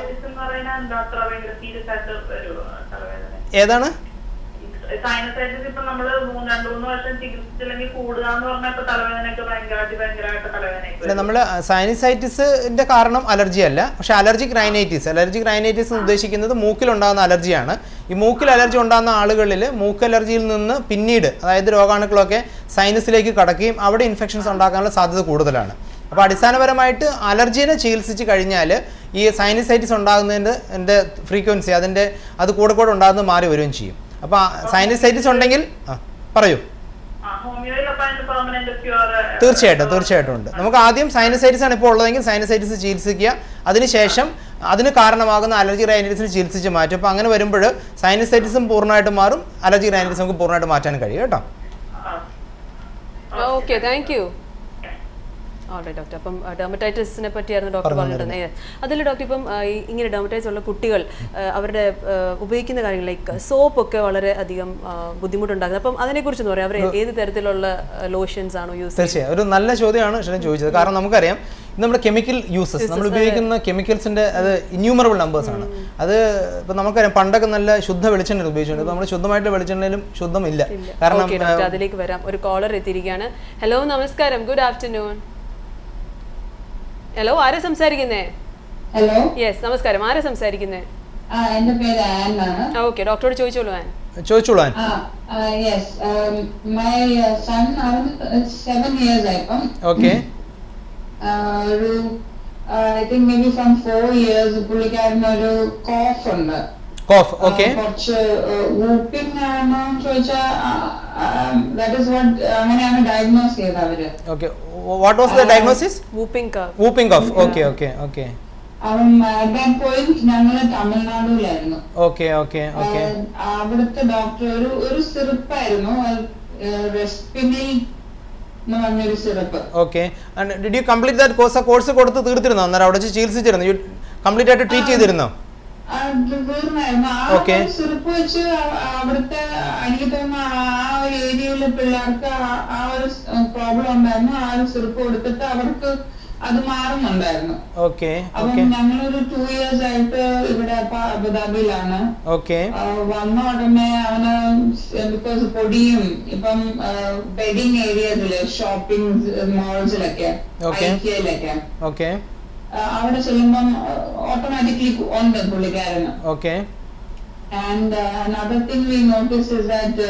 ഏതാണ് സൈനസൈറ്റിസ് ഇപ്പൊ നമ്മള് രണ്ടു മൂന്ന് വർഷം ചികിത്സിച്ചില്ലെങ്കിൽ കൂടുക എന്ന് പറഞ്ഞാൽ തലവേദനയൊക്കെ ഭയങ്കരമായിട്ട് ഭയങ്കരമായിട്ട് തലവേദന. നമ്മൾ സൈനസൈറ്റിസിന്റെ കാരണം അലർജി അല്ല, പക്ഷെ അലർജിക് റൈനൈറ്റിസ് അലർജിക് റൈനൈറ്റിസ് ഉദ്ദേശിക്കുന്നത് മൂക്കിലുണ്ടാകുന്ന അലർജിയാണ്. ഈ മൂക്കിൽ അലർജി ഉണ്ടാകുന്ന ആളുകളിൽ മൂക്ക് അലർജിയിൽ നിന്ന് പിന്നീട് അതായത് രോഗാണുക്കളൊക്കെ സൈനസിലേക്ക് കടക്കുകയും അവിടെ ഇൻഫെക്ഷൻസ് ഉണ്ടാക്കാനുള്ള സാധ്യത കൂടുതലാണ്. അപ്പോൾ അടിസ്ഥാനപരമായിട്ട് അലർജീനെ ചികിത്സിച്ച് കഴിഞ്ഞാൽ ഈ സൈനസൈറ്റിസ് ഉണ്ടാകുന്നതിൻ്റെ എൻ്റെ ഫ്രീക്വൻസി അതിൻ്റെ അത് കൂടെ കൂടെ ഉണ്ടാകുന്നത് മാറി വരികയും ചെയ്യും. അപ്പോൾ സൈനസൈറ്റിസ് ഉണ്ടെങ്കിൽ ആ പറയൂ. തീർച്ചയായിട്ടും തീർച്ചയായിട്ടും ഉണ്ട്. നമുക്ക് ആദ്യം സൈനസൈറ്റിസ് ആണ് ഇപ്പോൾ ഉള്ളതെങ്കിൽ സൈനസൈറ്റിസ് ചികിത്സിക്കുക. അതിനുശേഷം അതിന് കാരണമാകുന്ന അലർജി റൈനൈറ്റിസിന് ചികിത്സിച്ച് മാറ്റും. അപ്പോൾ അങ്ങനെ വരുമ്പോൾ സൈനസൈറ്റിസും പൂർണ്ണമായിട്ട് മാറും, അലർജി റൈനൈറ്റിസ് നമുക്ക് പൂർണ്ണമായിട്ട് മാറ്റാൻ കഴിയും കേട്ടോ. Okay, thank you. Alright doctor. അപ്പം ഡെർമറ്റൈറ്റിസിനെ പറ്റിയായിരുന്നു ഡോക്ടർ പറഞ്ഞിട്ടുള്ളത്. അതിൽ ഡോക്ടർ ഇപ്പം ഇങ്ങനെ ഡെർമറ്റൈറ്റിസ് ഉള്ള കുട്ടികൾ അവരുടെ ഉപയോഗിക്കുന്ന കാര്യങ്ങൾ ലൈക്ക് സോപ്പ് ഒക്കെ വളരെ അധികം ബുദ്ധിമുട്ടുണ്ടാകുന്നത്. അപ്പം അതിനെക്കുറിച്ച് പറയാം, അവർ ഏത് തരത്തിലുള്ള ലോഷൻസ് ആണോ യൂസ്? തീർച്ചയായും ഒരു നല്ല ചോദ്യമാണ് ഷെറിൻ ചോദിച്ചത്. കാരണം നമുക്കറിയാം നമ്മുടെ കെമിക്കൽ യൂസസ് നമ്മൾ ഉപയോഗിക്കുന്ന കെമിക്കൽസിന്റെ അത് ഇന്യൂമറബിൾ നമ്പേഴ്സ് ആണ്. അത് ഇപ്പം നമുക്കറിയാം പണ്ടൊക്കെ നല്ല ശുദ്ധ വെളിച്ചെണ്ണ ഉപയോഗിച്ചിട്ടുണ്ട്. നമ്മൾ ശുദ്ധമായിട്ട് വെളിച്ചെണ്ണയിലും ശുദ്ധമില്ല. കാരണം അതിലേക്ക് വരാം. ഒരു കോളർ എത്തിയിരിക്കുകയാണ്. ഹലോ, നമസ്കാരം, ഗുഡ് ആഫ്റ്റർനൂൺ. ഹലോ, ആരാ സംസാരിക്കുന്നേ? ഹലോ, യെസ്, നമസ്കാരം, ആരാ സംസാരിക്കുന്നേ? ആ എന്റെ പേര് ആൻ ആണ്. ഓക്കേ, ഡോക്ടറോട് ചോദിച്ചോളൂ. ആൻ ചോദിച്ചോളൂ. ആൻ ആ yes, my son seven years ആയിപ്പം. ഓക്കേ, ഒരു I think may be from four years പുള്ളിക്കാരന് ഒരു കോഫ് ഉണ്ട്. കോഫ്, ഓക്കേ. കുറച്ച് വൂപ്പിംഗ് ആണോ ചോദിച്ചാൽ ദാറ്റ് ഈസ് വാട്ട് അങ്ങനെയാണ് ഡയഗ്നോസ് ചെയ്തത് അവര്. Okay, what was the diagnosis? Whooping cough. Whooping cough, okay okay okay. അവൻ അറ്റ് പോയിന്റ് ഞങ്ങള് തമിഴ്നാട്ടിലായിരുന്നു. Okay okay okay. അവിടുത്തെ ഡോക്ടർ ഒരു ഒരു സിറപ്പായിരുന്നു, റെസ്പിനി എന്ന് പറഞ്ഞൊരു syrup. Okay, and did you complete that course? ആ കോഴ്സ് കൊടുത്ത് തീർത്തിരുന്നോ? അന്നേരം അവിടെ ചികിത്സിച്ചിരുന്നു? യു കംപ്ലീറ്റ് ആയിട്ട് ട്രീറ്റ് ചെയ്തിരുന്നോ? തീർന്നായിരുന്നു. ആ സിറപ്പ് വെച്ച് അവിടുത്തെ എനിക്ക് തോന്നുന്നു ആ ഒരു ഏരിയയിലെ പിള്ളേർക്ക് ആ ഒരു പ്രോബ്ലം ഉണ്ടായിരുന്നു. ആ ഒരു സിറപ്പ് കൊടുത്തിട്ട് അവർക്ക് അത് മാറുന്നുണ്ടായിരുന്നു. അപ്പം ഞങ്ങളൊരു ടു ഇയേഴ്സ് ആയിട്ട് ഇവിടെ അബുദാബിയിലാണ്. വന്ന ഉടനെ അവന് ബിക്കോസ് പൊടിയും ഇപ്പം ബെഡിങ് ഏരിയസില് ഷോപ്പിംഗ് മോൾസിലൊക്കെ ഐക്യയിലൊക്കെ അവിടെ ചെല്ലുമ്പം ഓട്ടോമാറ്റിക്കലി ഉണ്ട് പുള്ളിക്കാരന്. And another thing we notice is that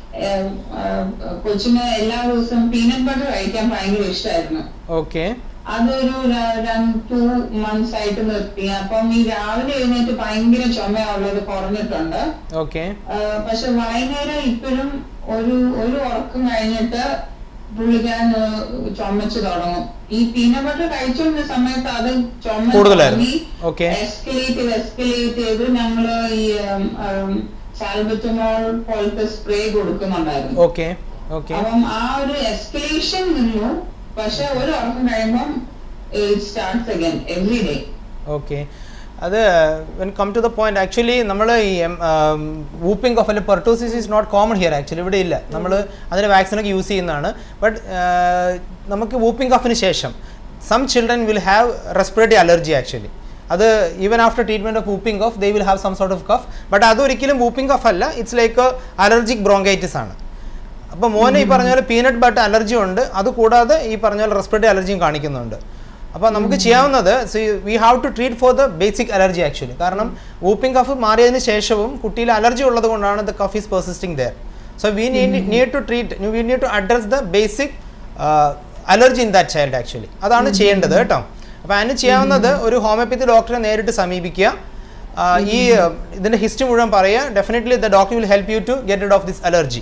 കൊച്ചിന് എല്ലാ ദിവസവും പീനട്ട് ബട്ടർ കഴിക്കാൻ ഭയങ്കര ഇഷ്ടമായിരുന്നു. അതൊരു ടു മന്ത്സ് ആയിട്ട് നിർത്തി. അപ്പം ഈ രാവിലെ എഴുന്നേറ്റ് ഭയങ്കര ചുമയുള്ളത് കുറഞ്ഞിട്ടുണ്ട്. പക്ഷെ വൈകുന്നേരം ഇപ്പോഴും ഒരു ഒരു ഉറക്കം കഴിഞ്ഞിട്ട് പുള്ളിക്കാരൻ ചുമച്ചു തുടങ്ങും. ഈ പീനട്ട് ബട്ടർ കഴിച്ചുകൊണ്ടിരുന്ന സമയത്ത് അത് ചുമ എസ്കലേറ്റ് എസ്കലേറ്റ് ചെയ്ത് ഞങ്ങള് ഈ സാൽബറ്റമോൾ പോലത്തെ സ്പ്രേ കൊടുക്കുന്നുണ്ടായിരുന്നു. അപ്പം ആ ഒരു എസ്കലേഷൻ നിന്നു. പക്ഷെ ഒരു ഉറക്കം കഴിയുമ്പം it starts again every day. Okay, അത് when come to the point actually നമ്മൾ ഈ വൂപ്പിംഗ് കഫ് അല്ലെങ്കിൽ pertussis is not common here. Actually ഇവിടെ ഇല്ല. നമ്മൾ അതിന് വാക്സിനൊക്കെ യൂസ് ചെയ്യുന്നതാണ്. ബട്ട് നമുക്ക് വൂപ്പിംഗ് കഫിന് ശേഷം some children will have respiratory allergy. Actually അത് even after treatment of whooping cough they will have some sort of cough. But അതൊരിക്കലും വൂപ്പിംഗ് കഫ് അല്ല, ഇറ്റ്സ് ലൈക്ക് അലർജിക് ബ്രോങ്കൈറ്റിസ് ആണ്. അപ്പോൾ മോനെ ഈ പറഞ്ഞ പോലെ പീനട്ട് ബട്ടർ അലർജി ഉണ്ട്, അതുകൂടാതെ ഈ പറഞ്ഞ പോലെ റെസ്പിറേറ്ററി അലർജിയും കാണിക്കുന്നുണ്ട്. അപ്പോൾ നമുക്ക് ചെയ്യാവുന്നത് we have to treat for the basic allergy actually. കാരണം വൂപ്പിംഗ് കഫ് മാറിയതിന് ശേഷവും കുട്ടിയിൽ അലർജി ഉള്ളത് കൊണ്ടാണ് the cough is persisting there. So we need to treat we need to address the basic allergy in that child actually. അതാണ് ചെയ്യേണ്ടത് കേട്ടോ. അപ്പോൾ അതിന് ചെയ്യാവുന്നത് ഒരു ഹോമിയോപ്പതി ഡോക്ടറെ നേരിട്ട് സമീപിക്കുക, ഈ ഇതിൻ്റെ ഹിസ്റ്ററി മുഴുവൻ പറയുക. Definitely the doctor will help you to get rid of this allergy.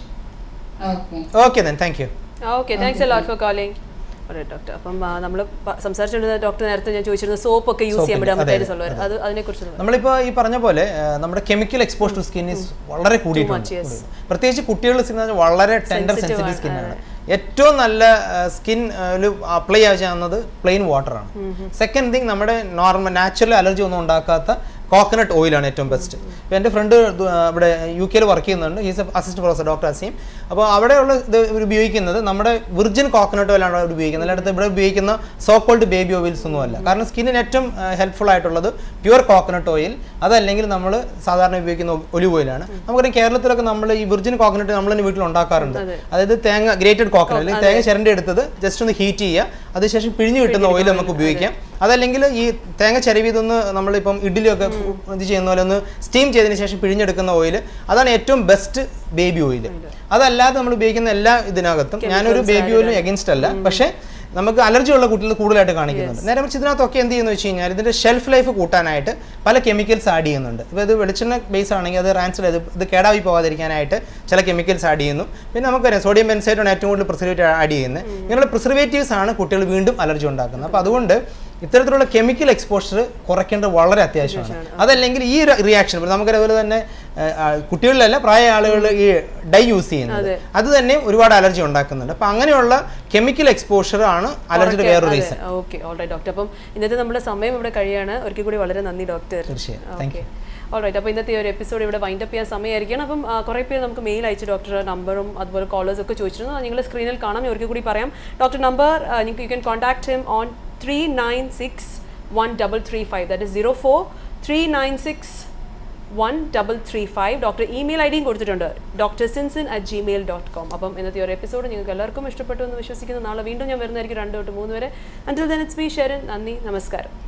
Okay then, thank you. Okay, thanks a lot for calling. Doctor, അപ്പം നമ്മൾ സംസാരിച്ചിട്ടുള്ള ഡോക്ടർ നേരത്തെ ഞാൻ ചോദിച്ചിരുന്നത് സോപ്പ് ഒക്കെ യൂസ് ചെയ്യാൻ പറ്റും, അത് അതിനെക്കുറിച്ച്. നമ്മളിപ്പോൾ ഈ പറഞ്ഞ പോലെ നമ്മുടെ chemical expose to skin is വളരെ കൂടിയിട്ടുണ്ട്. പ്രത്യേകിച്ച് കുട്ടികളുടെ സ്കിൻ വളരെ ടെൻഡർ സെൻസിറ്റീവ് സ്കിന്നാണ്. ഏറ്റവും നല്ല സ്കിൻ അപ്ലൈ ചെയ്യാവുന്നത് പ്ലെയിൻ വാട്ടറാണ്. സെക്കൻഡ് തിങ്, നമ്മുടെ നോർമൽ നാച്ചുറൽ അലർജി ഒന്നും ഉണ്ടാക്കാത്ത കോക്കനട്ട് ഓയിലാണ് ഏറ്റവും ബെസ്റ്റ്. ഇപ്പോൾ എൻ്റെ ഫ്രണ്ട് ഇവിടെ യു കെയിൽ വർക്ക് ചെയ്യുന്നുണ്ട്, he's assistant professor doctor Azeem. അപ്പോൾ അവിടെയുള്ള ഇത് ഉപയോഗിക്കുന്നത് നമ്മുടെ വിർജിൻ കോക്കനട്ട് ഓയിലാണ് അവിടെ ഉപയോഗിക്കുന്നത്. അല്ലാതെ ഇവിടെ ഉപയോഗിക്കുന്ന സോ കോൾഡ് ബേബി ഓയിൽസ് ഒന്നുമല്ല. കാരണം സ്കിന്നിന് ഏറ്റവും ഹെൽപ്ഫുൾ ആയിട്ടുള്ളത് പ്യുവർ കോക്കനട്ട് ഓയിൽ, അതല്ലെങ്കിൽ നമ്മൾ സാധാരണ ഉപയോഗിക്കുന്ന ഒലിവ് ഓയിലാണ്. നമുക്കറിയാം കേരളത്തിലൊക്കെ നമ്മൾ ഈ വിർജിൻ കോക്കനട്ട് നമ്മൾ തന്നെ വീട്ടിൽ ഉണ്ടാക്കാറുണ്ട്. അതായത് തേങ്ങ ഗ്രേറ്റഡ് കോക്കനട്ട് അല്ലെങ്കിൽ തേങ്ങ ചിരണ്ടി എടുത്തത് ജസ്റ്റ് ഒന്ന് ഹീറ്റ് ചെയ്യുക, അതിനുശേഷം പിഴിഞ്ഞ് കിട്ടുന്ന ഓയിൽ നമുക്ക് ഉപയോഗിക്കാം. അതല്ലെങ്കിൽ ഈ തേങ്ങ ചിരവിയതൊന്ന് നമ്മളിപ്പം ഇഡ്ഡലിയൊക്കെ ഇത് ചെയ്യുന്ന പോലെ ഒന്ന് സ്റ്റീം ചെയ്തതിന് ശേഷം പിഴിഞ്ഞെടുക്കുന്ന ഓയിൽ, അതാണ് ഏറ്റവും ബെസ്റ്റ് ബേബി ഓയിൽ. അതല്ലാതെ നമ്മൾ ഉപയോഗിക്കുന്ന എല്ലാ ഇതിനകത്തും ഞാനൊരു ബേബി ഓയിലും എഗൻസ്റ്റ് അല്ല, പക്ഷേ നമുക്ക് അലർജി ഉള്ള കുട്ടികൾ കൂടുതലായിട്ട് കാണിക്കുന്നുണ്ട്. നേരെ മറിച്ച് ഇതിനകത്തൊക്കെ എന്ത് ചെയ്യുന്നു വെച്ച് കഴിഞ്ഞാൽ ഇതിൻ്റെ ഷെൽഫ് ലൈഫ് കൂട്ടാനായിട്ട് പല കെമിക്കൽസ് ആഡ് ചെയ്യുന്നുണ്ട്. ഇപ്പോൾ ഇത് വെളിച്ചെണ്ണ ബേസ് ആണെങ്കിൽ അത് റാൻസഡ് ഇത് ഇത് കേടായി പോകാതിരിക്കാനായിട്ട് ചില കെമിക്കൽസ് ആഡ് ചെയ്യുന്നു. പിന്നെ നമുക്കറിയാം സോഡിയം ബെൻസൈഡാണ് ഏറ്റവും കൂടുതൽ പ്രിസർവേറ്റീവ് ആഡ് ചെയ്യുന്നത്. ഇങ്ങനെയുള്ള പ്രിസർവേറ്റീവ്സ് ആണ് കുട്ടികൾ വീണ്ടും അലർജി ഉണ്ടാക്കുന്നത്. അപ്പോൾ അതുകൊണ്ട് ഇത്തരത്തിലുള്ള കെമിക്കൽ എക്സ്പോഷർ കുറയ്ക്കേണ്ടത് വളരെ അത്യാവശ്യമാണ്. അതല്ലെങ്കിൽ ഈ റിയാക്ഷൻ നമുക്കതുപോലെ തന്നെ കുട്ടികളിലല്ല പ്രായ ആളുകൾ ഈ ഡൈ യൂസ് ചെയ്യുന്നത് അത് തന്നെ ഒരുപാട് അലർജി ഉണ്ടാക്കുന്നുണ്ട്. അപ്പോൾ അങ്ങനെയുള്ള കെമിക്കൽ എക്സ്പോഷർ ആണ് അലർജിയുടെ വേറൊരു റീസൺ. Okay, alright doctor. അപ്പം ഇന്നത്തെ നമ്മുടെ സമയം ഇവിടെ കഴിയാണ്. ഒരിക്കൽ കൂടി വളരെ നന്ദി ഡോക്ടർ. തീർച്ചയായും, താങ്ക് യു. ഓൾറൈറ്റ്, അപ്പോൾ ഇന്നത്തെ ഒരു എപ്പിസോഡ് ഇവിടെ വൈൻഡ് അപ്പ് ചെയ്യാൻ സമയമായിരിക്കണം. അപ്പം കുറേ പേര് നമുക്ക് മെയിൽ അയച്ച് ഡോക്ടറുടെ നമ്പറും അതുപോലെ കോളേഴ്സ് ഒക്കെ ചോദിച്ചിരുന്നു. നിങ്ങൾ സ്ക്രീനിൽ കാണാം. ഞാൻ ഒരിക്കൽ കൂടി പറയാം. ഡോക്ടർ നമ്പർ നിങ്ങൾക്ക് you can contact him on three nine six one three three five, that is zero four three nine six one three three five. Doctor email ഐ ഡിയും കൊടുത്തിട്ടുണ്ട്, doctor Sinson at Gmail dot com. അപ്പം ഇന്നത്തെ ഒരു episode നിങ്ങൾക്ക് എല്ലാവർക്കും ഇഷ്ടപ്പെട്ടു എന്ന് വിശ്വസിക്കുന്നു. നാളെ വീണ്ടും ഞാൻ വരുന്നതായിരിക്കും രണ്ട് തൊട്ട് മൂന്ന് വരെ. Until then it's me Sherin. നന്ദി, നമസ്കാരം.